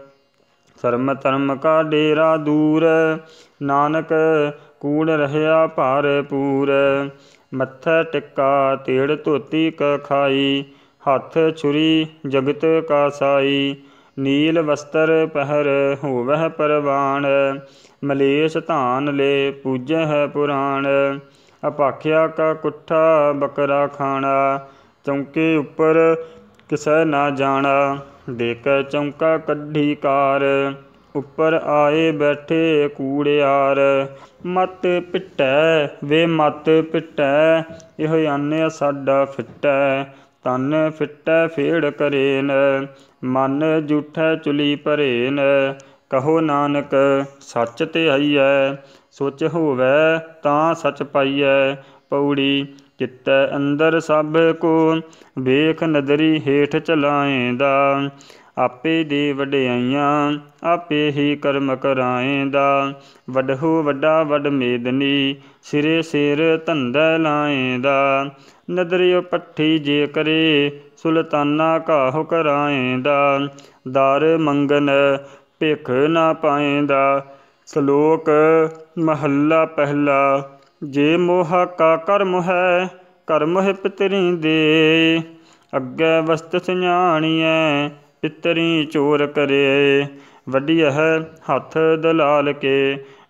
ਸਰਮ ਧਰਮ ਕਾ ਡੇਰਾ ਦੂਰ ਨਾਨਕ ਕੂੜ ਰਹਿਆ ਭਰਪੂਰ। ਮੱਥੈ ਟਿੱਕਾ ਤੇੜ ਧੋਤੀ ਕ ਖਾਈ ਹੱਥ ਛੁਰੀ ਜਗਤ ਕਾ ਸਾਈ। ਨੀਲ ਵਸਤਰ ਪਹਿਰ ਹੋਵਹਿ ਪਰਵਾਨ ਮਲੇਛ ਧਾਨ ਲੈ ਪੂਜਹਿ ਪੁਰਾਣ। ਅਪਾਖਿਆ ਕਾ ਕੁੱਠਾ ਬੱਕਰਾ ਖਾਣਾ ਚੌਂਕੇ ਉੱਪਰ ਕਿਸੈ ਨਾ ਜਾਣਾ। ਦੇਖੈ ਚੌਂਕਾ ਕੱਢੀ ਕਾਰ ਉੱਪਰ ਆਏ ਬੈਠੇ ਕੂੜਿਆਰ। ਮਤ ਪਿਟੈ ਵੇ ਮਤ ਪਿਟੈ ਇਹੋ ਆਨਿਆ ਸਾਡਾ ਫਿਟੈ। ਤਨ ਫਿਟੈ ਫੇੜ ਕਰੇਨ ਮਨ ਜੂਠੈ ਚੁਲੀ ਭਰੇਨ। ਕਹੋ ਨਾਨਕ ਸੱਚ ਧਿਆਈਐ ਸੁਚ ਹੋਵੈ ਤਾਂ ਸਚ ਪਾਈਐ। ਪੌੜੀ। ਚਿੱਤੈ ਅੰਦਰ ਸਭ ਕੋ ਵੇਖ ਨਦਰੀ ਹੇਠ ਚਲਾਏਂਦਾ। ਆਪੇ ਦੇ ਵਡਿਆਈਆਂ ਆਪੇ ਹੀ ਕਰਮ ਕਰਾਏਂਦਾ। ਵੱਡਹੁ ਵੱਡਾ ਵੱਡ ਮੇਦਨੀ ਸਿਰੇ ਸਿਰ ਧੰਦਾ ਲਾਏਂਦਾ। ਨਦਰਿਓ ਪੱਠੀ ਜੇ ਕਰੇ ਸੁਲਤਾਨਾ ਕਾਹੁ ਕਰਾਏਂਦਾ। ਦਰ ਮੰਗਨ ਭਿਖ ਨਾ ਪਾਏਂਦਾ। ਸਲੋਕ ਮਹੱਲਾ ਪਹਿਲਾ। ਜੇ ਮੋਹ ਕਾ ਕਰਮ ਹੈ ਕਰਮ ਹੈ ਪਿਤਰੀ ਦੇ। ਅੱਗੇ ਵਸਤ ਸਿਆਣੀਐ ਪਿਤਰੀ ਚੋਰ ਕਰੇ। ਵੱਢੀਐ ਹੱਥ ਦਲਾਲ ਕੇ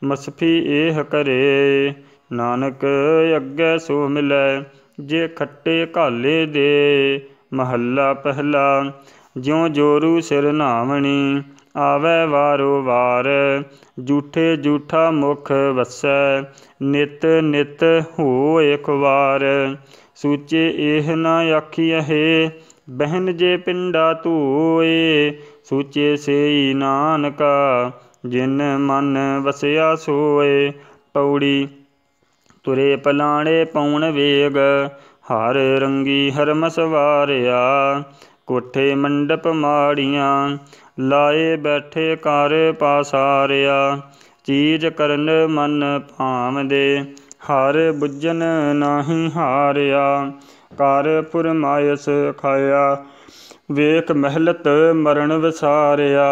ਮਸਫੀ ਇਹ ਕਰੇ। ਨਾਨਕ ਅੱਗੇ ਸੋ ਮਿਲੈ, ਜੇ ਖੱਟੇ ਘਾਲੇ ਦੇ। ਮਹੱਲਾ ਪਹਿਲਾ। ਜਿਉ ਜੋਰੂ ਸਿਰ ਨਾਵਣੀ, ਆਵੈ ਵਾਰੋ ਵਾਰ। ਜੂਠੇ ਜੂਠਾ ਮੁਖ ਵਸੈ, ਨਿਤ ਨਿਤ ਹੋਏ ਖੁਆਰ। ਸੂਚੇ ਇਹ ਨਾ ਆਖੀਐ, ਬਹਿਨ ਜੇ ਪਿੰਡਾ ਧੋਏ। ਸੂਚੇ ਸੇਈ ਨਾਨਕਾ, ਜਿਨ ਮਨ ਵਸਿਆ ਸੋਏ। ਪੌੜੀ। ਤੁਰੇ ਪਲਾਣੇ ਪਉਣ ਵੇਗ, ਹਰ ਰੰਗੀ ਹਰਮ ਸਵਾਰਿਆ। ਕੋਠੇ ਮੰਡਪ ਮਾੜੀਆਂ, ਲਾਏ ਬੈਠੇ ਕਰ ਪਾਸਾਰਿਆ। ਚੀਜ਼ ਕਰਨ ਮਨ ਭਾਵਦੇ, ਹਰ ਬੁੱਝਣ ਨਾਹੀਂ ਹਾਰਿਆ। ਕਰ ਫੁਰਮਾਇਸ ਖਾਇਆ, ਵੇਖ ਮਹਿਲਤ ਮਰਨ ਵਿਸਾਰਿਆ।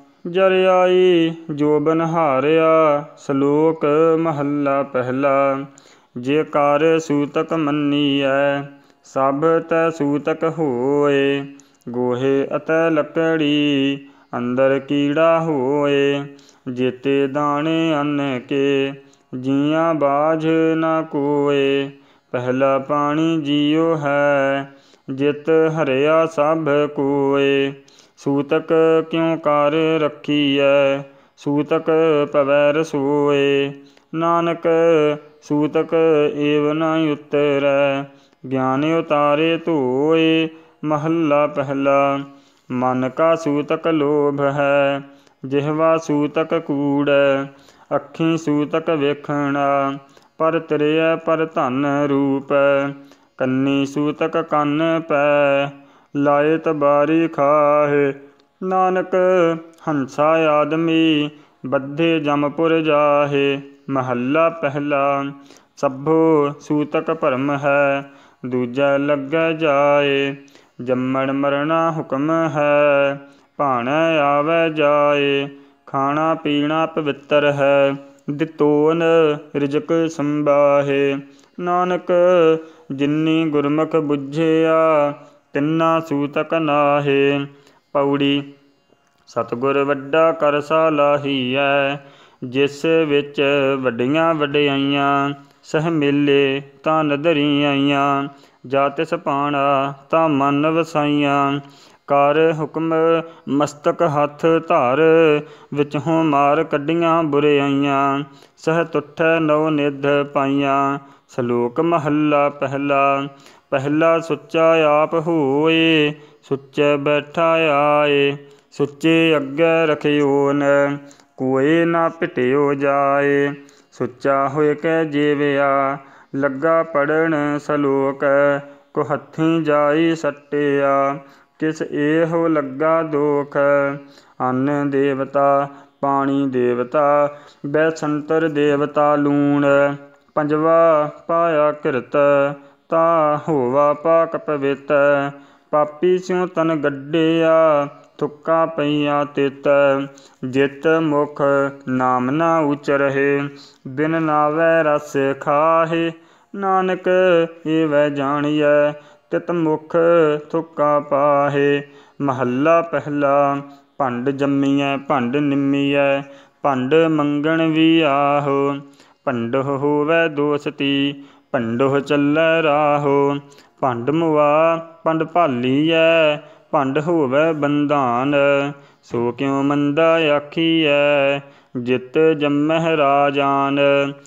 ਜਰਿਆਈ ਜੋਬਨ ਹਾਰਿਆ। ਸਲੋਕ ਮਹੱਲਾ ਪਹਿਲਾ। ਜੇ ਕਰ ਸੂਤਕ ਮੰਨੀਐ, ਸਭ ਤੈ ਸੂਤਕ ਹੋਏ। ਗੋਹੇ ਅਤੇ ਲੱਕੜੀ, ਅੰਦਰ ਕੀੜਾ ਹੋਏ। ਜੇਤੇ ਦਾਣੇ ਅੰਨ ਕੇ, ਜੀਆਂ ਬਾਝ ਨਾ ਕੋਏ। ਪਹਿਲਾ ਪਾਣੀ ਜੀਉ ਹੈ, ਜਿਤ ਹਰਿਆ ਸਭ ਕੋਏ। ਸੂਤਕ ਕਿਉ ਕਰ ਰੱਖੀਐ, ਸੂਤਕ ਪਵੈ ਰਸੋਏ। ਨਾਨਕ ਸੂਤਕ ਏਵ ਨ ਉਤਰੈ, ਗਿਆਨ ਉਤਾਰੇ ਧੋਏ। ਮਹੱਲਾ ਪਹਿਲਾ। ਮਨ ਕਾ ਸੂਤਕ ਲੋਭ ਹੈ, ਜਿਹਵਾ ਸੂਤਕ ਕੂੜੈ। ਅੱਖੀਂ ਸੂਤਕ ਵੇਖਣਾ, ਪਰ ਤ੍ਰਿਐ ਪਰ ਧਨ ਰੂਪੈ। ਕੰਨੀ ਸੂਤਕ ਕੰਨ ਪੈ, ਲਾਏ ਤਬਾਰੀ ਖਾਹੇ। ਨਾਨਕ ਹੰਸਾ ਆਦਮੀ, ਬੱਧੇ ਜਮਪੁਰ ਜਾਹੇ। ਮਹੱਲਾ ਪਹਿਲਾ। ਸਭੋ ਸੂਤਕ ਭਰਮ ਹੈ, ਦੂਜੈ ਲੱਗੈ ਜਾਏ। ਜੰਮਣ ਮਰਣਾ ਹੁਕਮ ਹੈ, ਭਾਣੈ ਆਵੈ ਜਾਏ। ਖਾਣਾ ਪੀਣਾ ਪਵਿੱਤਰ ਹੈ, ਦਿਤੋਨ ਰਿਜਕ ਸੰਬਾਹੇ। ਨਾਨਕ ਜਿਨੀ ਗੁਰਮੁਖ ਬੁੱਝਿਆ, ਤਿੰਨਾ ਸੂਤਕ ਨਾਹੇ। ਪੌੜੀ। ਸਤਿਗੁਰ ਵੱਡਾ ਕਰ ਸਾਲਾਹੀਐ, ਜਿਸ ਵਿੱਚ ਵੱਡੀਆਂ ਵਡਿਆਈਆਂ। ਸਹਿ ਮੇਲੇ ਤਾਂ ਨਦਰੀ ਆਈਆਂ, ਜਾ ਤਿਸ ਭਾਣਾ ਤਾਂ ਮਨ ਵਸਾਈਆਂ। ਕਰ ਹੁਕਮ ਮਸਤਕ ਹੱਥ ਧਰ, ਵਿਚੋਂ ਮਾਰ ਕੱਢੀਆਂ ਬੁਰਿਆਈਆਂ। ਸਹਿ ਤੁਠੈ ਨਉ ਨਿਧ ਪਾਈਆਂ। ਸਲੋਕ ਮਹੱਲਾ ਪਹਿਲਾ। ਪਹਿਲਾ ਸੁੱਚਾ ਆਪ ਹੋਏ, ਸੁੱਚੇ ਬੈਠਾ ਆਏ। ਸੁੱਚੇ ਅੱਗੇ ਰਖਿਓਨ, ਕੋਇ ਨਾ ਭਿਟਿਓ ਜਾਏ। ਸੁੱਚਾ ਹੋਇ ਕੈ ਜੀਵਿਆ, ਲੱਗਾ ਪੜ੍ਹਨ ਸਲੋਕ। ਕੋ ਹੱਥੀਂ ਜਾਈ ਸੱਟਿਆ, ਕਿਸ ਇਹੋ ਲੱਗਾ ਦੋਖ। ਅੰਨ ਦੇਵਤਾ ਪਾਣੀ ਦੇਵਤਾ, ਬੈਸੰਤਰ ਦੇਵਤਾ ਲੂਣ। ਪੰਜਵਾ ਪਾਇਆ ਕਿਰਤ, ਤਾ ਹੋਵਾ ਪਾਕ ਪਵਿੱਤ। ਪਾਪੀ ਸਿਉ ਤਨ ਗੱਡਿਆ, ਥੁੱਕਾਂ ਪਈਆਂ ਤਿਤ। ਜਿਤ ਮੁਖ ਨਾਮ ਨਾ ਉਚਰਹਿ, ਬਿਨ ਨਾਵੈ ਰਸ ਖਾਹੇ। ਨਾਨਕ ਏਵੈ ਜਾਣੀਐ, ਤਿਤ ਮੁਖ ਥੁੱਕਾਂ ਪਾਹੇ। ਮਹੱਲਾ ਪਹਿਲਾ। ਭੰਡ ਜੰਮੀਐ ਭੰਡ ਨਿੰਮੀਐ, ਭੰਡ ਮੰਗਣ ਵੀ ਆਹੋ। ਭੰਡੁ ਹੋਵੈ ਦੋਸਤੀ, ਭੰਡੁ ਚੱਲੈ ਰਾਹੋ। ਭੰਡ ਮੁਆ ਭੰਡ ਭਾਲੀਐ, ਭੰਡ ਹੋਵੈ ਬੰਧਾਨ। ਸੋ ਕਿਉ ਮੰਦਾ ਆਖੀਐ, ਜਿਤ ਜੰਮਹਿ ਰਾਜਾਨ।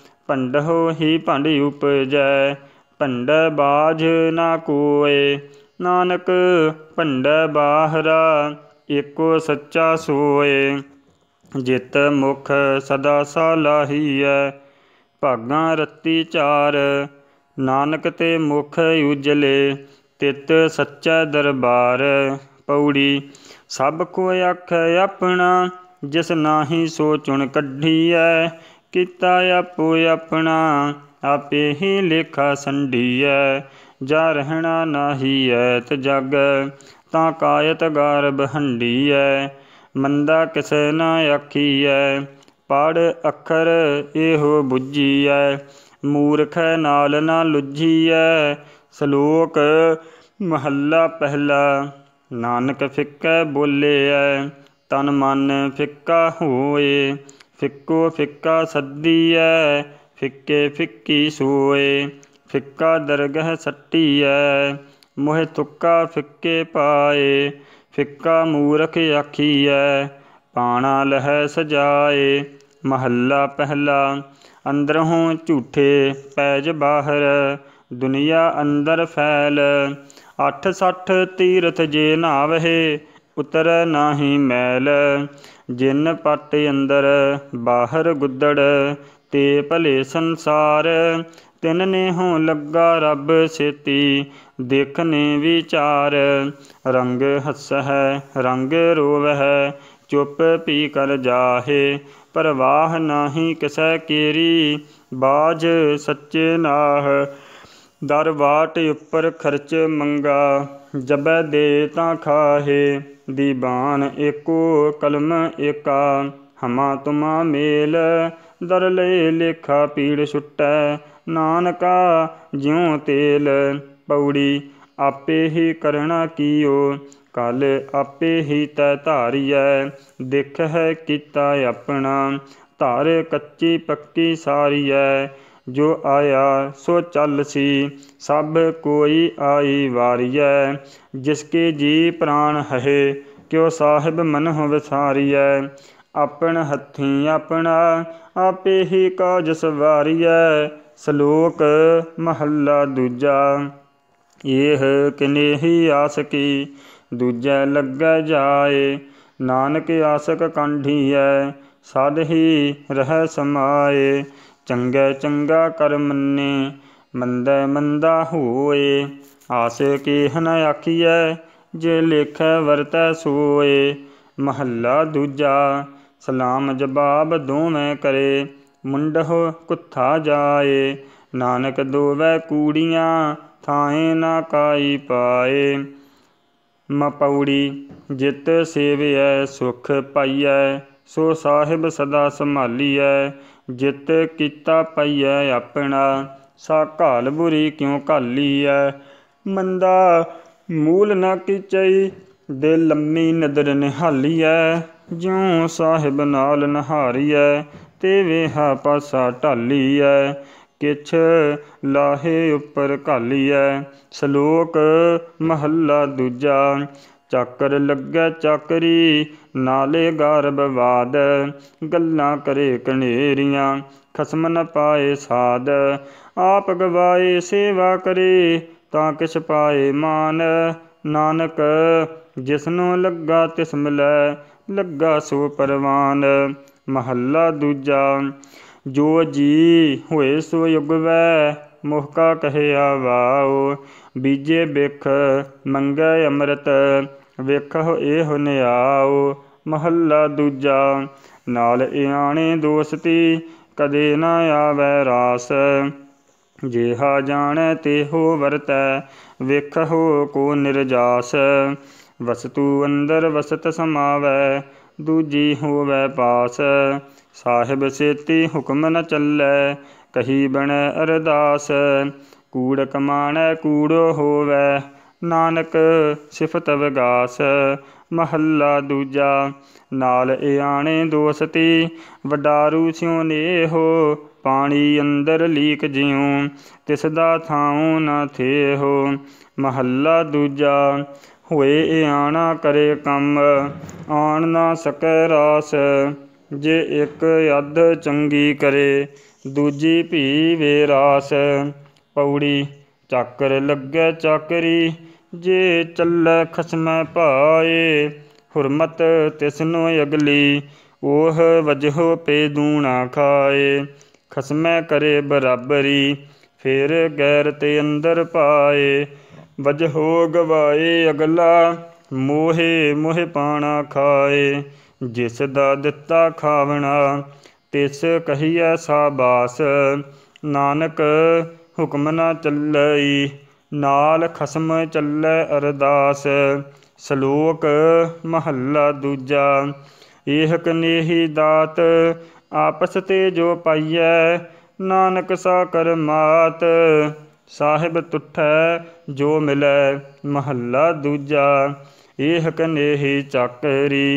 ਭੰਡਹੁ ਹੀ ਭੰਡ ਉਪਜੈ, ਭੰਡੈ ਬਾਝ ਨਾ ਕੋਇ। ਨਾਨਕ ਭੰਡੈ ਬਾਹਰਾ, ਏਕੋ ਸੱਚਾ ਸੋਇ। ਜਿਤ ਮੁਖ ਸਦਾ ਸਾਲਾਹੀਐ, ਭਾਗਾਂ ਰਤੀ ਚਾਰ। ਨਾਨਕ ਤੇ ਮੁਖ ਉਜਲੇ, ਤਿਤ ਸੱਚੈ ਦਰਬਾਰ। ਪੌੜੀ। ਸਭ ਕੋਇ ਆਖੈ ਆਪਣਾ, ਜਿਸ ਨਾਹੀਂ ਸੋ ਚੁਣ ਕੱਢੀਐ। ਕੀਤਾ ਆਪੋ ਆਪਣਾ, ਆਪੇ ਹੀ ਲੇਖਾ ਸੰਢੀਐ। ਜਾ ਰਹਿਣਾ ਨਾਹੀਂ ਐਤ ਜਗ, ਤਾਂ ਕਾਇਤ ਗਾਰਬ ਹੰਢੀਐ। ਮੰਦਾ ਕਿਸੇ ਨਾ ਆਖੀਐ, ਪੜ੍ਹ ਅੱਖਰ ਇਹੋ ਬੁੱਝੀਐ। ਮੂਰਖੈ ਨਾਲ ਨਾ ਲੁੱਝੀਐ। ਸਲੋਕ ਮਹੱਲਾ ਪਹਿਲਾ। ਨਾਨਕ ਫਿੱਕੈ ਬੋਲਿਐ, ਤਨ ਮਨ ਫਿੱਕਾ ਹੋਏ। ਫਿੱਕੋ ਫਿੱਕਾ ਸੱਦੀਐ, ਫਿੱਕੇ ਫਿੱਕੀ ਸੋਏ। ਫਿੱਕਾ ਦਰਗਹ ਸੱਟੀਐ, ਮੋਹਿ ਤੁੱਕਾ ਫਿੱਕੇ ਪਾਏ। ਫਿੱਕਾ ਮੂਰਖ ਆਖੀਐ, ਪਾਣਾ ਲਹੈ ਸਜਾਏ। ਮਹੱਲਾ ਪਹਿਲਾ। ਅੰਦਰੋਂ ਝੂਠੇ ਪੈਜ ਬਾਹਰ, ਦੁਨੀਆ ਅੰਦਰ ਫੈਲ। ਅੱਠ ਸੱਠ ਤੀਰਥ ਜੇ ਨਾਵਹਿ, ਉਤਰੈ ਨਾਹੀ ਮੈਲ। ਜਿਨ ਪੱਟ ਅੰਦਰ ਬਾਹਰ ਗੁੱਦੜ, ਤੇ ਭਲੇ ਸੰਸਾਰ। ਤਿਨ ਨੇਹੋਂ ਲੱਗਾ ਰੱਬ ਛੇਤੀ, ਦੇਖਨੇ ਵਿਚਾਰ। ਰੰਗ ਹੱਸਹਿ ਰੰਗ ਰੋਵਹਿ, ਚੁੱਪ ਪੀ ਕਰ ਜਾਹੇ। ਪਰਵਾਹ ਨਾਹੀ ਕਿਸੈ ਕੇਰੀ, ਬਾਝ ਸੱਚੇ ਨਾਹ। ਦਰ ਬਾਟ ਉੱਪਰ ਖਰਚ ਮੰਗਾ, ਜਬੈ ਦੇ ਤਾਂ ਖਾਹੇ। ਦੀਵਾਨ ਏਕੋ ਕਲਮ ਏਕਾ, ਹਮਾ ਤੁਮਾ ਮੇਲ। ਦਰ ਲਏ ਲੇਖਾ ਪੀੜ ਛੁਟੈ, ਨਾਨਕਾ ਜਿਉ ਤੇਲ। ਪੌੜੀ। ਆਪੇ ਹੀ ਕਰਣਾ ਕੀਓ, ਕਲ ਆਪੇ ਹੀ ਤੈ ਧਾਰੀਐ। ਦੇਖਹਿ ਕੀਤਾ ਆਪਣਾ, ਧਰ ਕੱਚੀ ਪੱਕੀ ਸਾਰੀਐ। ਜੋ ਆਇਆ ਸੋ ਚੱਲਸੀ, ਸਭ ਕੋਈ ਆਈ ਵਾਰੀਐ। ਜਿਸਕੇ ਜੀ ਪ੍ਰਾਣ ਹਹੇ, ਕਿਉ ਸਾਹਿਬ ਮਨਹੁ ਵਿਸਾਰੀਐ। ਆਪਣ ਹੱਥੀਂ ਆਪਣਾ, ਆਪੇ ਹੀ ਕਾਜ ਸਵਾਰੀਐ। ਸਲੋਕ ਮਹੱਲਾ ਦੂਜਾ। ਇਹ ਕਨੇਹੀ ਆਸ ਕੀ, ਦੂਜੈ ਲੱਗੈ ਜਾਏ। ਨਾਨਕ ਆਸਕ ਕਾਂਢੀਐ, ਸਦ ਹੀ ਰਹਿ ਸਮਾਏ। ਚੰਗੈ ਚੰਗਾ ਕਰ ਮੰਨੇ, ਮੰਦੈ ਮੰਦਾ ਹੋਏ। ਆਸ ਕੇਹ ਨ ਆਖੀਐ, ਜੇ ਲੇਖੈ ਵਰਤੈ ਸੋਏ। ਮਹੱਲਾ ਦੂਜਾ। ਸਲਾਮ ਜਵਾਬ ਦੋਵੇਂ ਕਰੇ, ਮੁੰਡਹੁ ਕੁੱਥਾ ਜਾਏ। ਨਾਨਕ ਦੋਵੈ ਕੂੜੀਆਂ, ਥਾਏ ਨਾ ਕਾਈ ਪਾਏ। ਮਪੌੜੀ। ਜਿਤ ਸੇਵਿਐ ਸੁਖ ਪਾਈਐ, ਸੋ ਸਾਹਿਬ ਸਦਾ ਸੰਭਾਲੀਐ। ਜਿਤ ਕੀਤਾ ਪਾਈਐ ਆਪਣਾ, ਸਾ ਘਾਲ ਬੁਰੀ ਕਿਉ ਘਾਲੀਐ। ਮੰਦਾ ਮੂਲ ਨ ਕੀਚਈ, ਦਿਲ ਲੰਮੀ ਨਦਰ ਨਿਹਾਲੀਐ। ਜਿਉ ਸਾਹਿਬ ਨਾਲ ਨਹਾਰੀਐ, ਤੇ ਵੇਹਾ ਪਾਸਾ ਢਾਲੀਐ। ਕਿਛ ਲਾਹੇ ਉੱਪਰ ਘਾਲੀਐ। ਸਲੋਕ ਮਹੱਲਾ ਦੂਜਾ। ਚਾਕਰ ਲੱਗੈ ਚਾਕਰੀ, ਨਾਲੇ ਗਾਰਬ ਬਾਦ। ਗੱਲਾਂ ਕਰੇ ਕਨੇਰੀਆਂ, ਖਸਮ ਨ ਪਾਏ ਸਾਧ। ਆਪ ਗਵਾਏ ਸੇਵਾ ਕਰੇ, ਤਾਂ ਕਿਛ ਪਾਏ ਮਾਨ। ਨਾਨਕ ਜਿਸਨੂੰ ਲੱਗਾ ਤਿਸ ਮਿਲੈ, ਲੱਗਾ ਸੋ ਪਰਵਾਨ। ਮਹੱਲਾ ਦੂਜਾ। ਜੋ ਜੀ ਹੋਏ ਸੋ ਉਗਵੈ, ਮੁਹਕਾ ਕਹਿਆ ਵਾਉ। ਬੀਜੇ ਬਿਖ ਮੰਗੈ ਅੰਮ੍ਰਿਤ, ਵੇਖਹੁ ਏਹੁ ਨਿਆਉ। ਮਹੱਲਾ ਦੂਜਾ। ਨਾਲ ਇਆਣੇ ਦੋਸਤੀ, ਕਦੇ ਨ ਆਵੈ ਰਾਸ। ਜੇਹਾ ਜਾਣੈ ਤੇਹੋ ਵਰਤੈ, ਵੇਖਹੁ ਕੋ ਨਿਰਜਾਸ। ਵਸਤੂ ਅੰਦਰ ਵਸਤ ਸਮਾਵੈ, ਦੂਜੀ ਹੋਵੈ ਪਾਸ। ਸਾਹਿਬ ਸੇਤੀ ਹੁਕਮ ਨ ਚੱਲੈ, ਕਹੀ ਬਣੈ ਅਰਦਾਸ। ਕੂੜ ਕਮਾਣੈ ਕੂੜੋ ਹੋਵੈ, ਨਾਨਕ ਸਿਫਤ ਵਿਗਾਸ। ਮਹੱਲਾ ਦੂਜਾ। ਨਾਲ ਇਆਣੇ ਦੋਸਤੀ, ਵਡਾਰੂ ਸਿਉ ਨੇਹੋ। ਪਾਣੀ ਅੰਦਰ ਲੀਕ ਜਿਉ, ਤਿਸਦਾ ਥਾਉ ਨ ਥੇਹੋ। ਮਹੱਲਾ ਦੂਜਾ। ਹੋਏ ਇਆਣਾ ਕਰੇ ਕੰਮ, ਆਣ ਨਾ ਸਕੈ ਰਾਸ। ਜੇ ਇੱਕ ਅੱਧ ਚੰਗੀ ਕਰੇ, ਦੂਜੀ ਭੀ ਵੇਰਾਸ। ਪੌੜੀ। ਚਾਕਰ ਲੱਗੈ ਚਾਕਰੀ, ਜੇ ਚੱਲੈ ਖਸਮੈ ਭਾਏ। ਹੁਰਮਤ ਤਿਸਨੂੰ ਅਗਲੀ, ਓਹ ਵਜਹੁ ਪੇ ਦੂਣਾ ਖਾਏ। ਖਸਮੈ ਕਰੇ ਬਰਾਬਰੀ, ਫਿਰ ਗੈਰ ਤੇ ਅੰਦਰ ਪਾਏ। ਵਜਹੁ ਗਵਾਏ ਅਗਲਾ, ਮੋਹੇ ਮੋਹਿ ਪਾਣਾ ਖਾਏ। ਜਿਸ ਦਾ ਦਿੱਤਾ ਖਾਵਣਾ, ਤਿਸ ਕਹੀਐ ਸਾਬਾਸ। ਨਾਨਕ ਹੁਕਮ ਨ ਚੱਲਈ, ਨਾਲ ਖਸਮ ਚੱਲੈ ਅਰਦਾਸ। ਸਲੋਕ ਮਹੱਲਾ ਦੂਜਾ। ਇਹ ਕਨੇਹੀ ਦਾਤ, ਆਪਸ ਤੇ ਜੋ ਪਾਈਐ। ਨਾਨਕ ਸਾ ਕਰ ਮਾਤ, ਸਾਹਿਬ ਤੁਠੈ ਜੋ ਮਿਲੈ। ਮਹੱਲਾ ਦੂਜਾ। ਇਹ ਕਨੇਹੀ ਚਾਕਰੀ,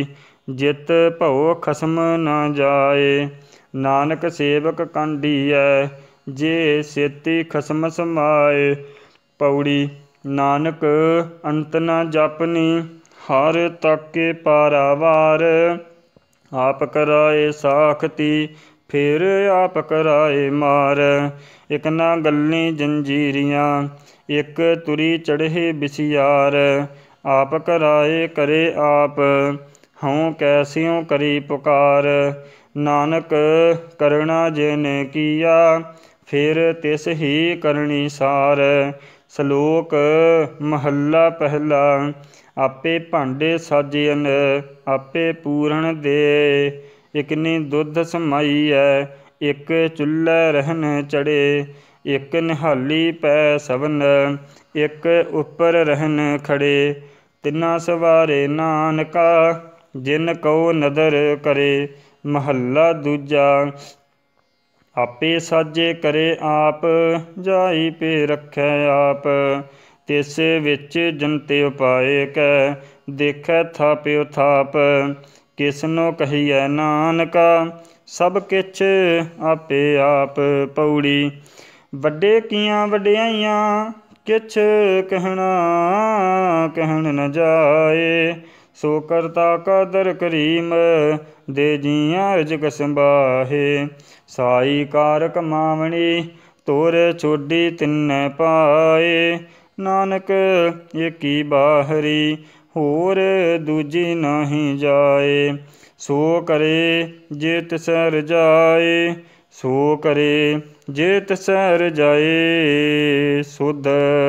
ਜਿਤ ਭਉ ਖਸਮ ਨ ਜਾਏ। ਨਾਨਕ ਸੇਵਕ ਕਾਂਢੀਐ ਜੇ ਸੇਤੀ ਖਸਮ ਸਮਾਏ। ਪੌੜੀ। ਨਾਨਕ ਅੰਤ ਨ ਜਾਪਨੀ ਹਰ ਤਾਕੇ ਪਾਰਾਵਾਰ। ਆਪ ਕਰਾਏ ਸਾਖਤੀ ਫਿਰ ਆਪ ਕਰਾਏ ਮਾਰ। ਇਕ ਨਾ ਗੱਲੀ ਜੰਜੀਰੀਆਂ ਇਕ ਤੁਰੀ ਚੜ੍ਹੇ ਬਿਸਿਆਰ। ਆਪ ਕਰਾਏ ਕਰੇ ਆਪ ਹਉ ਕੈਸਿਉ ਕਰੀ ਪੁਕਾਰ। ਨਾਨਕ ਕਰਣਾ ਜਿਨ ਕੀਆ ਫਿਰ ਤਿਸ ਹੀ ਕਰਨੀ ਸਾਰ। ਸਲੋਕ ਮਹੱਲਾ ਪਹਿਲਾ। ਆਪੇ ਭਾਂਡੇ ਸਾਜਿਅਨ ਆਪੇ ਪੂਰਨ ਦੇ। ਇਕਨੀ ਦੁੱਧ ਸਮਾਈਐ ਇਕ ਚੁੱਲ੍ਹੇ ਰਹਿਨ ਚੜ੍ਹੇ। ਇਕ ਨਿਹਾਲੀ ਪੈ ਸਵਨ ਇਕ ਉੱਪਰ ਰਹਿਨ ਖੜ੍ਹੇ। ਤਿੰਨਾ ਸਵਾਰੇ ਨਾਨਕਾ ਜਿਨ ਕਉ ਨਦਰ ਕਰੇ। ਮਹੱਲਾ ਦੂਜਾ। ਆਪੇ ਸਾਜੇ ਕਰੇ ਆਪ ਜਾਈ ਪੇ ਰੱਖੈ ਆਪ। ਤਿਸ ਵਿੱਚ ਜੰਤਿ ਉਪਾਏ ਕੈ ਦੇਖੈ ਥਾਪਿਉ ਥਾਪ। ਕਿਸਨੋ ਕਹੀਐ ਨਾਨਕਾ ਸਭ ਕਿਛ ਆਪੇ ਆਪ। ਪੌੜੀ। ਵੱਡੇ ਕੀਆਂ ਵਡਿਆਈਆਂ ਕਿਛ ਕਹਿਣਾ ਕਹਿਣ ਨ ਜਾਏ। ਸੋ ਕਰਤਾ ਕਾਦਰ ਕਰੀਮ ਦੇ ਜੀਆਂ ਰਿਜਕ ਸੰਬਾਹੇ। ਸਾਈ ਕਾਰ ਕਮਾਵਣੀ ਤੁਰ ਛੋਡੀ ਤਿੰਨੈ ਪਾਏ। ਨਾਨਕ ਏਕੀ ਬਾਹਰੀ ਹੋਰ ਦੂਜੀ ਨਾਹੀ ਜਾਏ। ਸੋ ਕਰੇ ਜੇ ਤਿਸੈ ਰਜਾਏ ਸੋ ਕਰੇ ਜੇ ਤਿਸੈ ਰਜਾਏ। ਸੁਧ।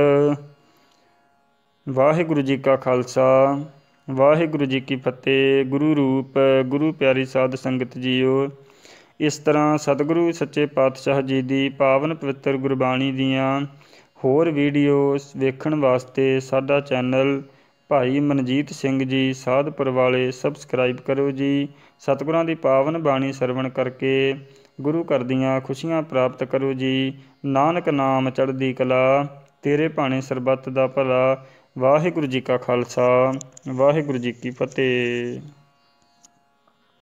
ਵਾਹਿਗੁਰੂ ਜੀ ਕਾ ਖਾਲਸਾ ਵਾਹਿਗੁਰੂ ਜੀ ਕੀ ਫਤਿਹ। ਗੁਰੂ ਰੂਪ ਗੁਰੂ ਪਿਆਰੀ ਸਾਧ ਸੰਗਤ ਜੀਓ, ਇਸ ਤਰ੍ਹਾਂ ਸਤਿਗੁਰੂ ਸੱਚੇ ਪਾਤਸ਼ਾਹ ਜੀ ਦੀ ਪਾਵਨ ਪਵਿੱਤਰ ਗੁਰਬਾਣੀ ਦੀਆਂ ਹੋਰ ਵੀਡੀਓਜ਼ ਵੇਖਣ ਵਾਸਤੇ ਸਾਡਾ ਚੈਨਲ ਭਾਈ ਮਨਜੀਤ ਸਿੰਘ ਜੀ ਸਾਧਪੁਰ ਵਾਲੇ ਸਬਸਕ੍ਰਾਈਬ ਕਰੋ ਜੀ। ਸਤਿਗੁਰਾਂ ਦੀ ਪਾਵਨ ਬਾਣੀ ਸਰਵਣ ਕਰਕੇ ਗੁਰੂ ਘਰ ਦੀਆਂ ਖੁਸ਼ੀਆਂ ਪ੍ਰਾਪਤ ਕਰੋ ਜੀ। ਨਾਨਕ ਨਾਮ ਚੜ੍ਹਦੀ ਕਲਾ ਤੇਰੇ ਭਾਣੇ ਸਰਬੱਤ ਦਾ ਭਲਾ। ਵਾਹਿਗੁਰੂ ਜੀ ਕਾ ਖਾਲਸਾ ਵਾਹਿਗੁਰੂ ਜੀ ਕੀ ਫਤਿਹ।